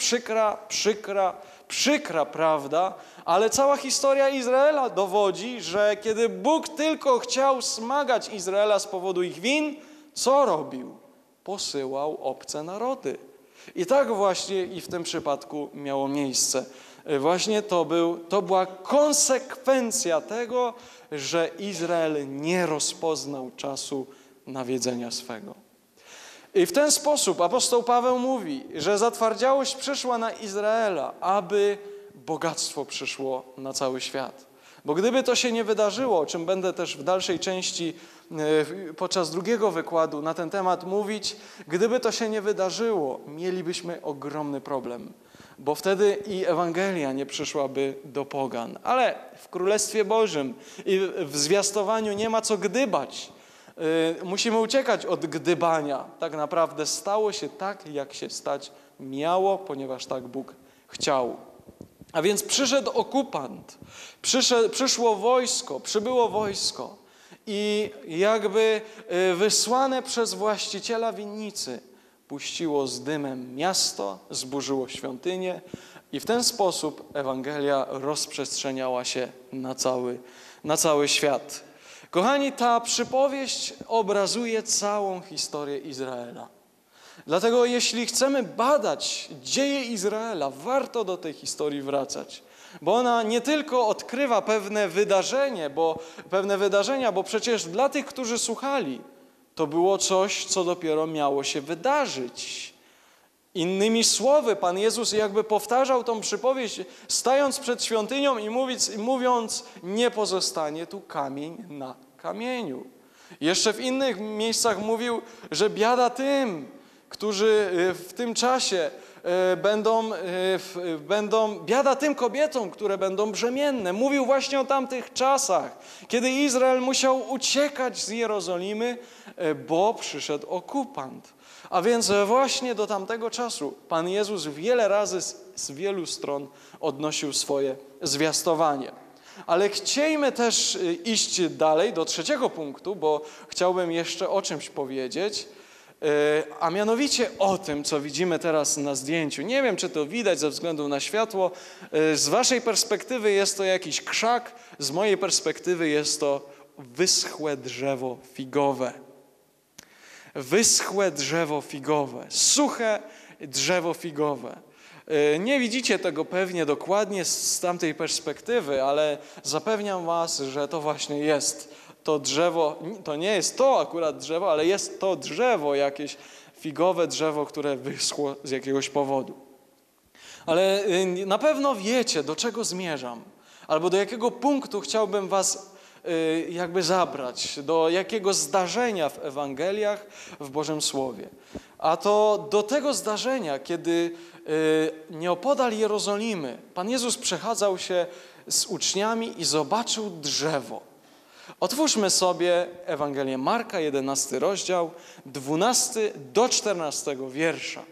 przykra prawda, ale cała historia Izraela dowodzi, że kiedy Bóg tylko chciał smagać Izraela z powodu ich win, co robił? Posyłał obce narody. I tak właśnie i w tym przypadku miało miejsce. Właśnie to była konsekwencja tego, że Izrael nie rozpoznał czasu nawiedzenia swego. I w ten sposób apostoł Paweł mówi, że zatwardziałość przyszła na Izraela, aby bogactwo przyszło na cały świat. Bo gdyby to się nie wydarzyło, o czym będę też w dalszej części podczas drugiego wykładu na ten temat mówić, gdyby to się nie wydarzyło, mielibyśmy ogromny problem, bo wtedy i Ewangelia nie przyszłaby do pogan. Ale w Królestwie Bożym i w zwiastowaniu nie ma co gdybać. Musimy uciekać od gdybania. Tak naprawdę stało się tak, jak się stać miało, ponieważ tak Bóg chciał. A więc przyszedł okupant, przybyło wojsko i jakby wysłane przez właściciela winnicy puściło z dymem miasto, zburzyło świątynię i w ten sposób Ewangelia rozprzestrzeniała się na cały świat. Kochani, ta przypowieść obrazuje całą historię Izraela. Dlatego jeśli chcemy badać dzieje Izraela, warto do tej historii wracać. Bo ona nie tylko odkrywa pewne wydarzenia, bo przecież dla tych, którzy słuchali, to było coś, co dopiero miało się wydarzyć. Innymi słowy, Pan Jezus jakby powtarzał tą przypowieść, stając przed świątynią i mówiąc, nie pozostanie tu kamień na kamieniu. Jeszcze w innych miejscach mówił, że biada tym, którzy w tym czasie biada tym kobietom, które będą brzemienne. Mówił właśnie o tamtych czasach, kiedy Izrael musiał uciekać z Jerozolimy, bo przyszedł okupant. A więc właśnie do tamtego czasu Pan Jezus wiele razy z wielu stron odnosił swoje zwiastowanie. Ale chciejmy też iść dalej do trzeciego punktu, bo chciałbym jeszcze o czymś powiedzieć, a mianowicie o tym, co widzimy teraz na zdjęciu. Nie wiem, czy to widać ze względu na światło. Z waszej perspektywy jest to jakiś krzak, z mojej perspektywy jest to wyschłe drzewo figowe. Wyschłe drzewo figowe, suche drzewo figowe. Nie widzicie tego pewnie dokładnie z tamtej perspektywy, ale zapewniam was, że to właśnie jest to drzewo. To nie jest to akurat drzewo, ale jest to drzewo, jakieś figowe drzewo, które wyschło z jakiegoś powodu. Ale na pewno wiecie, do czego zmierzam, albo do jakiego punktu chciałbym was jakby zabrać, do jakiego zdarzenia w Ewangeliach, w Bożym Słowie. A to do tego zdarzenia, kiedy nieopodal Jerozolimy Pan Jezus przechadzał się z uczniami i zobaczył drzewo. Otwórzmy sobie Ewangelię Marka, 11 rozdział, 12 do 14 wiersza.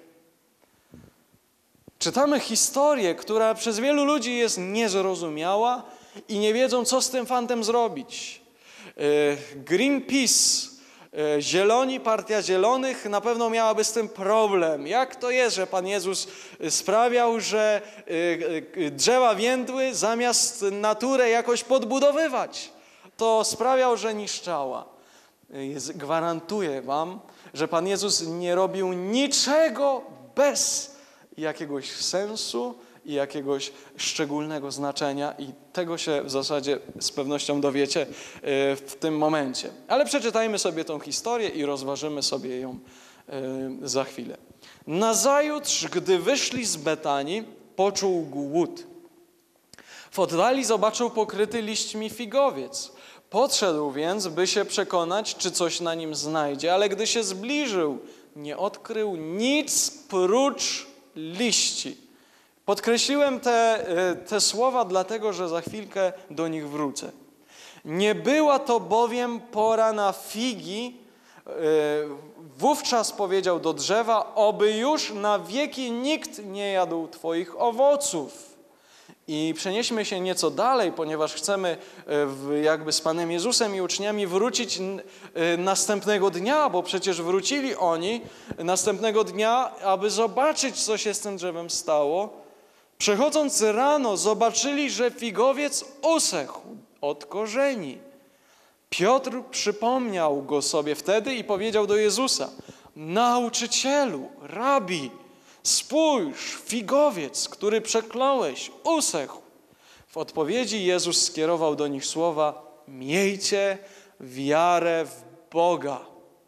Czytamy historię, która przez wielu ludzi jest niezrozumiała i nie wiedzą, co z tym fantem zrobić. Greenpeace, Zieloni, Partia Zielonych na pewno miałaby z tym problem. Jak to jest, że Pan Jezus sprawiał, że drzewa więdły zamiast naturę jakoś podbudowywać? To sprawiał, że niszczała. Gwarantuję wam, że Pan Jezus nie robił niczego bez jakiegoś sensu i jakiegoś szczególnego znaczenia i tego się w zasadzie z pewnością dowiecie w tym momencie. Ale przeczytajmy sobie tą historię i rozważymy sobie ją za chwilę. Nazajutrz, gdy wyszli z Betanii, poczuł głód. W oddali zobaczył pokryty liśćmi figowiec. Podszedł więc, by się przekonać, czy coś na nim znajdzie, ale gdy się zbliżył, nie odkrył nic prócz liści. Podkreśliłem te słowa dlatego, że za chwilkę do nich wrócę. Nie była to bowiem pora na figi. Wówczas powiedział do drzewa, oby już na wieki nikt nie jadł twoich owoców. I przenieśmy się nieco dalej, ponieważ chcemy jakby z Panem Jezusem i uczniami wrócić następnego dnia, bo przecież wrócili oni następnego dnia, aby zobaczyć, co się z tym drzewem stało. Przechodząc rano, zobaczyli, że figowiec usechł od korzeni. Piotr przypomniał go sobie wtedy i powiedział do Jezusa, nauczycielu, rabi, spójrz, figowiec, który przekląłeś, usechł. W odpowiedzi Jezus skierował do nich słowa, miejcie wiarę w Boga.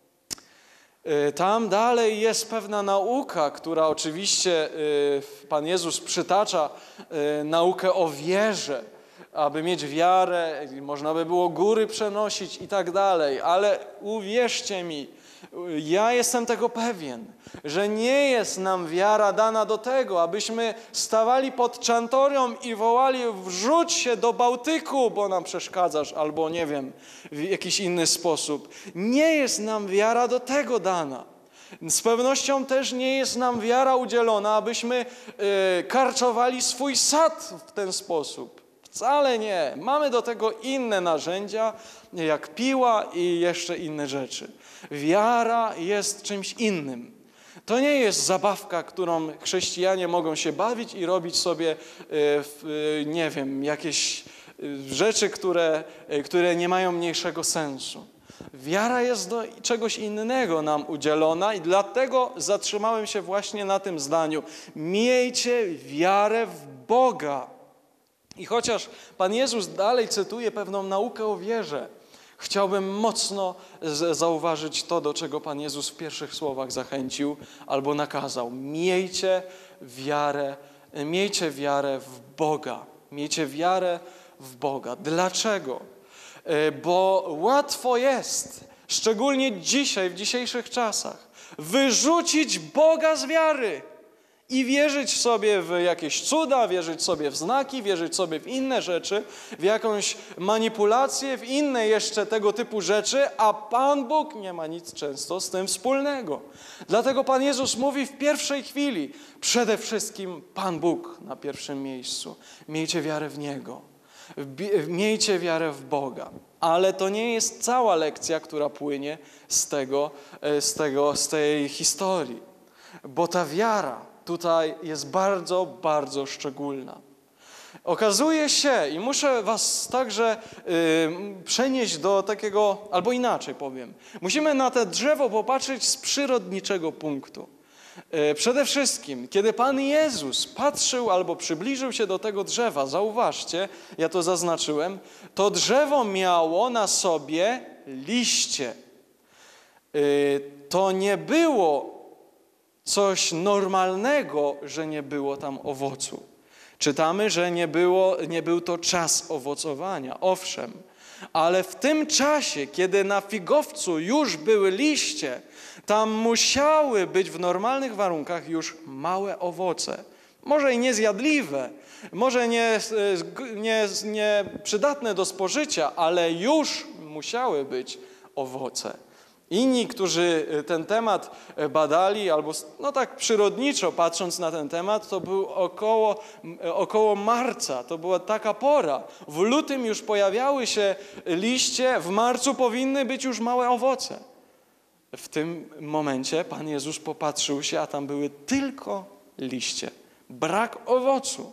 Tam dalej jest pewna nauka, która oczywiście Pan Jezus przytacza naukę o wierze, aby mieć wiarę, można by było góry przenosić i tak dalej, ale uwierzcie mi, ja jestem tego pewien, że nie jest nam wiara dana do tego, abyśmy stawali pod czantorią i wołali wrzuć się do Bałtyku, bo nam przeszkadzasz, albo nie wiem, w jakiś inny sposób. Nie jest nam wiara do tego dana. Z pewnością też nie jest nam wiara udzielona, abyśmy karczowali swój sad w ten sposób. Wcale nie. Mamy do tego inne narzędzia, jak piła i jeszcze inne rzeczy. Wiara jest czymś innym. To nie jest zabawka, którą chrześcijanie mogą się bawić i robić sobie, nie wiem, jakieś rzeczy, które nie mają mniejszego sensu. Wiara jest do czegoś innego nam udzielona i dlatego zatrzymałem się właśnie na tym zdaniu. Miejcie wiarę w Boga. I chociaż Pan Jezus dalej cytuje pewną naukę o wierze, chciałbym mocno zauważyć to, do czego Pan Jezus w pierwszych słowach zachęcił albo nakazał. Miejcie wiarę w Boga. Miejcie wiarę w Boga. Dlaczego? Bo łatwo jest, szczególnie dzisiaj, w dzisiejszych czasach, wyrzucić Boga z wiary i wierzyć sobie w jakieś cuda, wierzyć sobie w znaki, wierzyć sobie w inne rzeczy, w jakąś manipulację, w inne jeszcze tego typu rzeczy, a Pan Bóg nie ma nic często z tym wspólnego. Dlatego Pan Jezus mówi w pierwszej chwili, przede wszystkim Pan Bóg na pierwszym miejscu. Miejcie wiarę w Niego. Miejcie wiarę w Boga. Ale to nie jest cała lekcja, która płynie z tej historii. Bo ta wiara tutaj jest bardzo, bardzo szczególna. Okazuje się, i muszę was także przenieść do takiego, albo inaczej powiem, musimy na to drzewo popatrzeć z przyrodniczego punktu. Przede wszystkim, kiedy Pan Jezus patrzył albo przybliżył się do tego drzewa, zauważcie, ja to zaznaczyłem, to drzewo miało na sobie liście. To nie było coś normalnego, że nie było tam owocu. Czytamy, że nie był to czas owocowania, owszem, ale w tym czasie, kiedy na figowcu już były liście, tam musiały być w normalnych warunkach już małe owoce. Może i niezjadliwe, może nie przydatne do spożycia, ale już musiały być owoce. Inni, którzy ten temat badali, albo no tak przyrodniczo patrząc na ten temat, to był około marca, to była taka pora. W lutym już pojawiały się liście, w marcu powinny być już małe owoce. W tym momencie Pan Jezus popatrzył się, a tam były tylko liście. Brak owocu.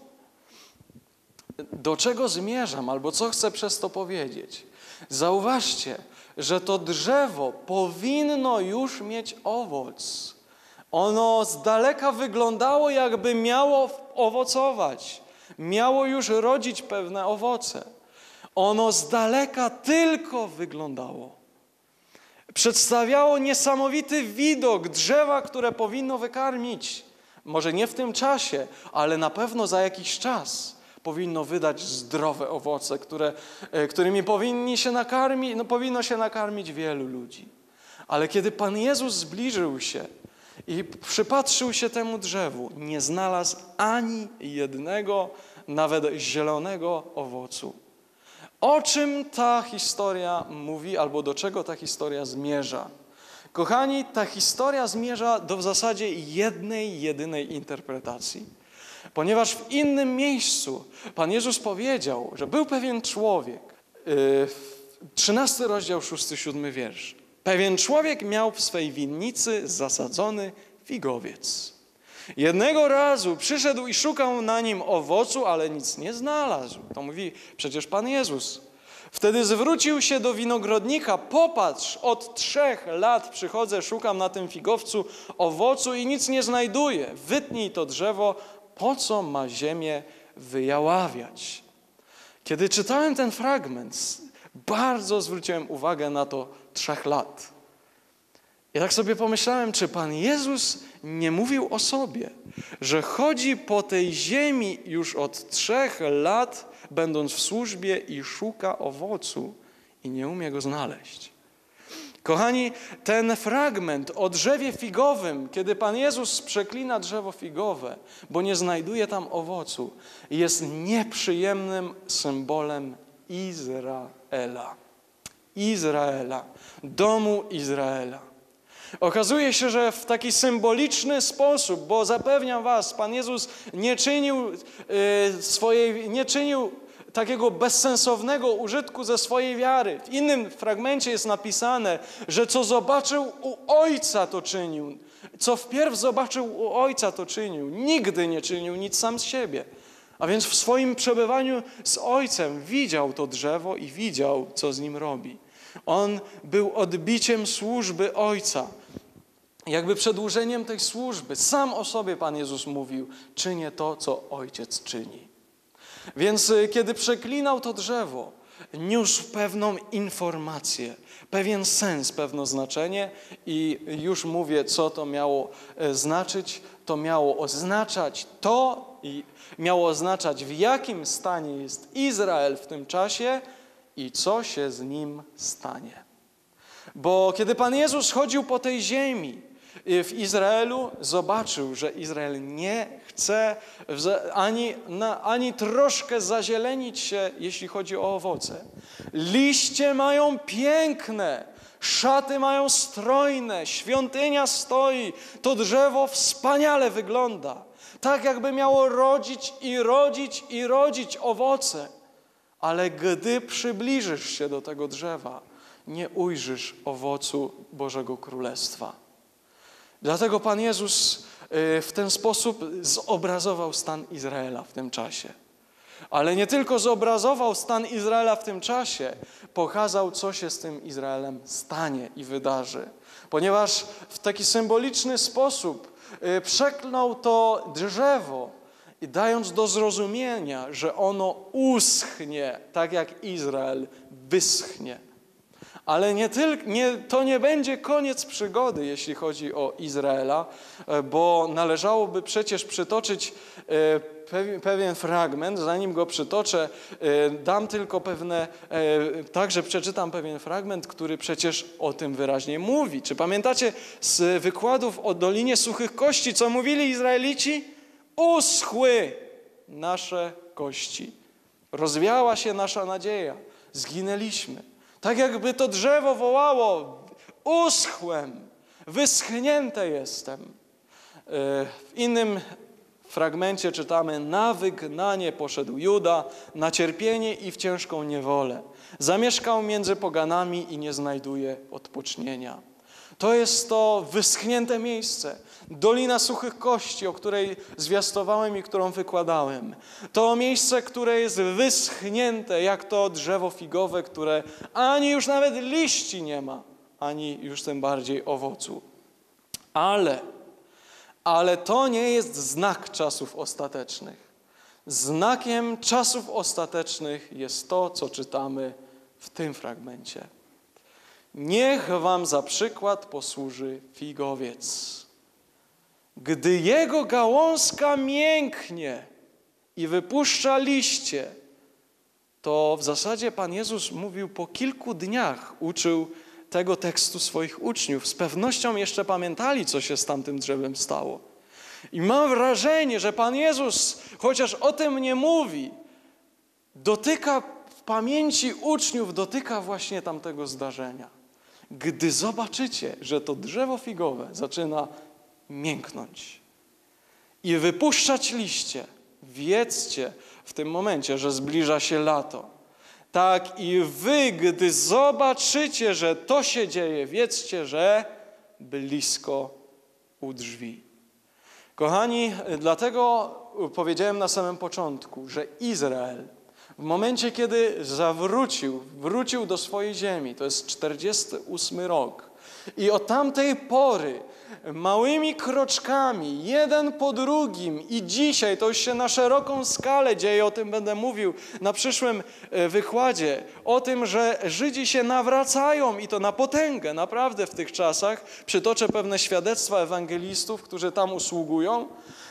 Do czego zmierzam, albo co chcę przez to powiedzieć? Zauważcie, że to drzewo powinno już mieć owoc. Ono z daleka wyglądało, jakby miało owocować. Miało już rodzić pewne owoce. Ono z daleka tylko wyglądało. Przedstawiało niesamowity widok drzewa, które powinno wykarmić. Może nie w tym czasie, ale na pewno za jakiś czas powinno wydać zdrowe owoce, którymi powinno się nakarmić wielu ludzi. Ale kiedy Pan Jezus zbliżył się i przypatrzył się temu drzewu, nie znalazł ani jednego, nawet zielonego owocu. O czym ta historia mówi, albo do czego ta historia zmierza? Kochani, ta historia zmierza do w zasadzie jednej, jedynej interpretacji. Ponieważ w innym miejscu Pan Jezus powiedział, że był pewien człowiek, 13 rozdział, 6-7 wiersz. Pewien człowiek miał w swej winnicy zasadzony figowiec. Jednego razu przyszedł i szukał na nim owocu, ale nic nie znalazł. To mówi przecież Pan Jezus. Wtedy zwrócił się do winogrodnika: popatrz, od 3 lat przychodzę, szukam na tym figowcu owocu i nic nie znajduję. Wytnij to drzewo, po co ma ziemię wyjaławiać? Kiedy czytałem ten fragment, bardzo zwróciłem uwagę na to 3 lat. I tak sobie pomyślałem, czy Pan Jezus nie mówił o sobie, że chodzi po tej ziemi już od 3 lat, będąc w służbie i szuka owocu i nie umie go znaleźć. Kochani, ten fragment o drzewie figowym, kiedy Pan Jezus przeklina drzewo figowe, bo nie znajduje tam owocu, jest nieprzyjemnym symbolem Izraela. Izraela, domu Izraela. Okazuje się, że w taki symboliczny sposób, bo zapewniam was, Pan Jezus nie czynił takiego bezsensownego użytku ze swojej wiary. W innym fragmencie jest napisane, że co zobaczył u Ojca, to czynił. Co wpierw zobaczył u Ojca, to czynił. Nigdy nie czynił nic sam z siebie. A więc w swoim przebywaniu z Ojcem widział to drzewo i widział, co z nim robi. On był odbiciem służby Ojca. Jakby przedłużeniem tej służby. Sam o sobie Pan Jezus mówił: czynię to, co Ojciec czyni. Więc kiedy przeklinał to drzewo, niósł pewną informację, pewien sens, pewne znaczenie i już mówię, co to miało znaczyć. To miało oznaczać to i miało oznaczać, w jakim stanie jest Izrael w tym czasie i co się z nim stanie. Bo kiedy Pan Jezus chodził po tej ziemi w Izraelu, zobaczył, że Izrael nie chce ani troszkę zazielenić się, jeśli chodzi o owoce. Liście mają piękne, szaty mają strojne, świątynia stoi, to drzewo wspaniale wygląda. Tak jakby miało rodzić i rodzić i rodzić owoce. Ale gdy przybliżysz się do tego drzewa, nie ujrzysz owocu Bożego Królestwa. Dlatego Pan Jezus w ten sposób zobrazował stan Izraela w tym czasie. Ale nie tylko zobrazował stan Izraela w tym czasie, pokazał, co się z tym Izraelem stanie i wydarzy. Ponieważ w taki symboliczny sposób przeklnął to drzewo, i dając do zrozumienia, że ono uschnie, tak jak Izrael wyschnie. Ale to nie będzie koniec przygody, jeśli chodzi o Izraela, bo należałoby przecież przytoczyć pewien fragment. Zanim go przytoczę, dam tylko także przeczytam pewien fragment, który przecież o tym wyraźnie mówi. Czy pamiętacie z wykładów o Dolinie Suchych Kości, co mówili Izraelici? Uschły nasze kości. Rozwiała się nasza nadzieja. Zginęliśmy. Tak jakby to drzewo wołało: uschłem, wyschnięte jestem. W innym fragmencie czytamy: na wygnanie poszedł Juda, na cierpienie i w ciężką niewolę. Zamieszkał między poganami i nie znajduje odpocznienia. To jest to wyschnięte miejsce. Dolina Suchych Kości, o której zwiastowałem i którą wykładałem. To miejsce, które jest wyschnięte, jak to drzewo figowe, które ani już nawet liści nie ma, ani już tym bardziej owocu. Ale to nie jest znak czasów ostatecznych. Znakiem czasów ostatecznych jest to, co czytamy w tym fragmencie. Niech wam za przykład posłuży figowiec. Gdy jego gałązka mięknie i wypuszcza liście, to w zasadzie Pan Jezus mówił po kilku dniach, uczył tego tekstu swoich uczniów. Z pewnością jeszcze pamiętali, co się z tamtym drzewem stało. I mam wrażenie, że Pan Jezus, chociaż o tym nie mówi, dotyka w pamięci uczniów, dotyka właśnie tamtego zdarzenia. Gdy zobaczycie, że to drzewo figowe zaczyna mięknąć i wypuszczać liście, wiedzcie w tym momencie, że zbliża się lato. Tak i wy, gdy zobaczycie, że to się dzieje, wiedzcie, że blisko u drzwi. Kochani, dlatego powiedziałem na samym początku, że Izrael w momencie, kiedy wrócił do swojej ziemi, to jest 48 rok, i od tamtej pory małymi kroczkami, jeden po drugim, i dzisiaj to już się na szeroką skalę dzieje, o tym będę mówił na przyszłym wykładzie, o tym, że Żydzi się nawracają i to na potęgę, naprawdę w tych czasach. Przytoczę pewne świadectwa ewangelistów, którzy tam usługują,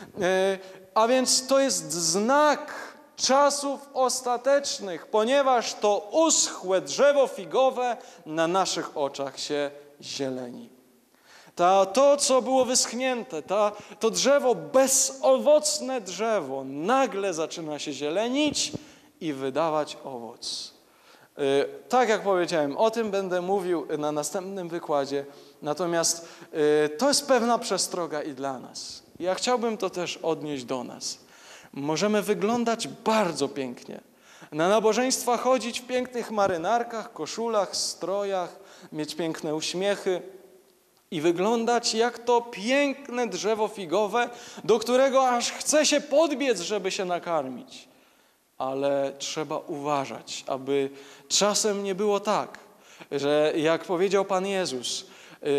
a więc to jest znak czasów ostatecznych, ponieważ to uschłe drzewo figowe na naszych oczach się zieleni. To, co było wyschnięte, to drzewo, bezowocne drzewo, nagle zaczyna się zielenić i wydawać owoc. Tak jak powiedziałem, o tym będę mówił na następnym wykładzie, natomiast to jest pewna przestroga i dla nas. Ja chciałbym to też odnieść do nas. Możemy wyglądać bardzo pięknie. Na nabożeństwa chodzić w pięknych marynarkach, koszulach, strojach, mieć piękne uśmiechy i wyglądać jak to piękne drzewo figowe, do którego aż chce się podbiec, żeby się nakarmić. Ale trzeba uważać, aby czasem nie było tak, że jak powiedział Pan Jezus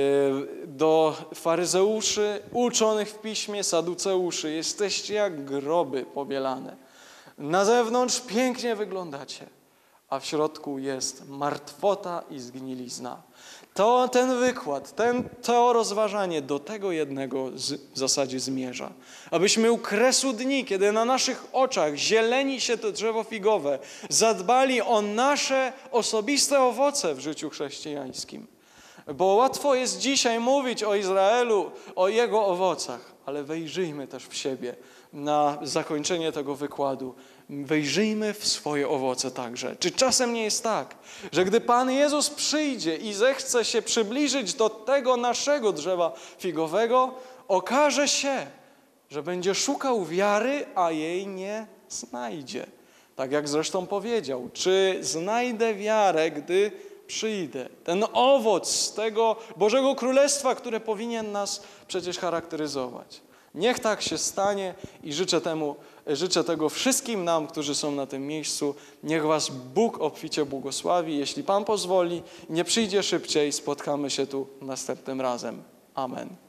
do faryzeuszy, uczonych w piśmie, saduceuszy: jesteście jak groby pobielane. Na zewnątrz pięknie wyglądacie, a w środku jest martwota i zgnilizna. Ten wykład, to rozważanie do tego jednego w zasadzie zmierza. Abyśmy u kresu dni, kiedy na naszych oczach zieleni się to drzewo figowe, zadbali o nasze osobiste owoce w życiu chrześcijańskim. Bo łatwo jest dzisiaj mówić o Izraelu, o jego owocach, ale wejrzyjmy też w siebie na zakończenie tego wykładu. Wejrzyjmy w swoje owoce także. Czy czasem nie jest tak, że gdy Pan Jezus przyjdzie i zechce się przybliżyć do tego naszego drzewa figowego, okaże się, że będzie szukał wiary, a jej nie znajdzie. Tak jak zresztą powiedział: czy znajdę wiarę, gdy przyjdę? Ten owoc z tego Bożego Królestwa, które powinien nas przecież charakteryzować. Niech tak się stanie i życzę tego wszystkim nam, którzy są na tym miejscu. Niech was Bóg obficie błogosławi. Jeśli Pan pozwoli, nie przyjdzie szybciej, spotkamy się tu następnym razem. Amen.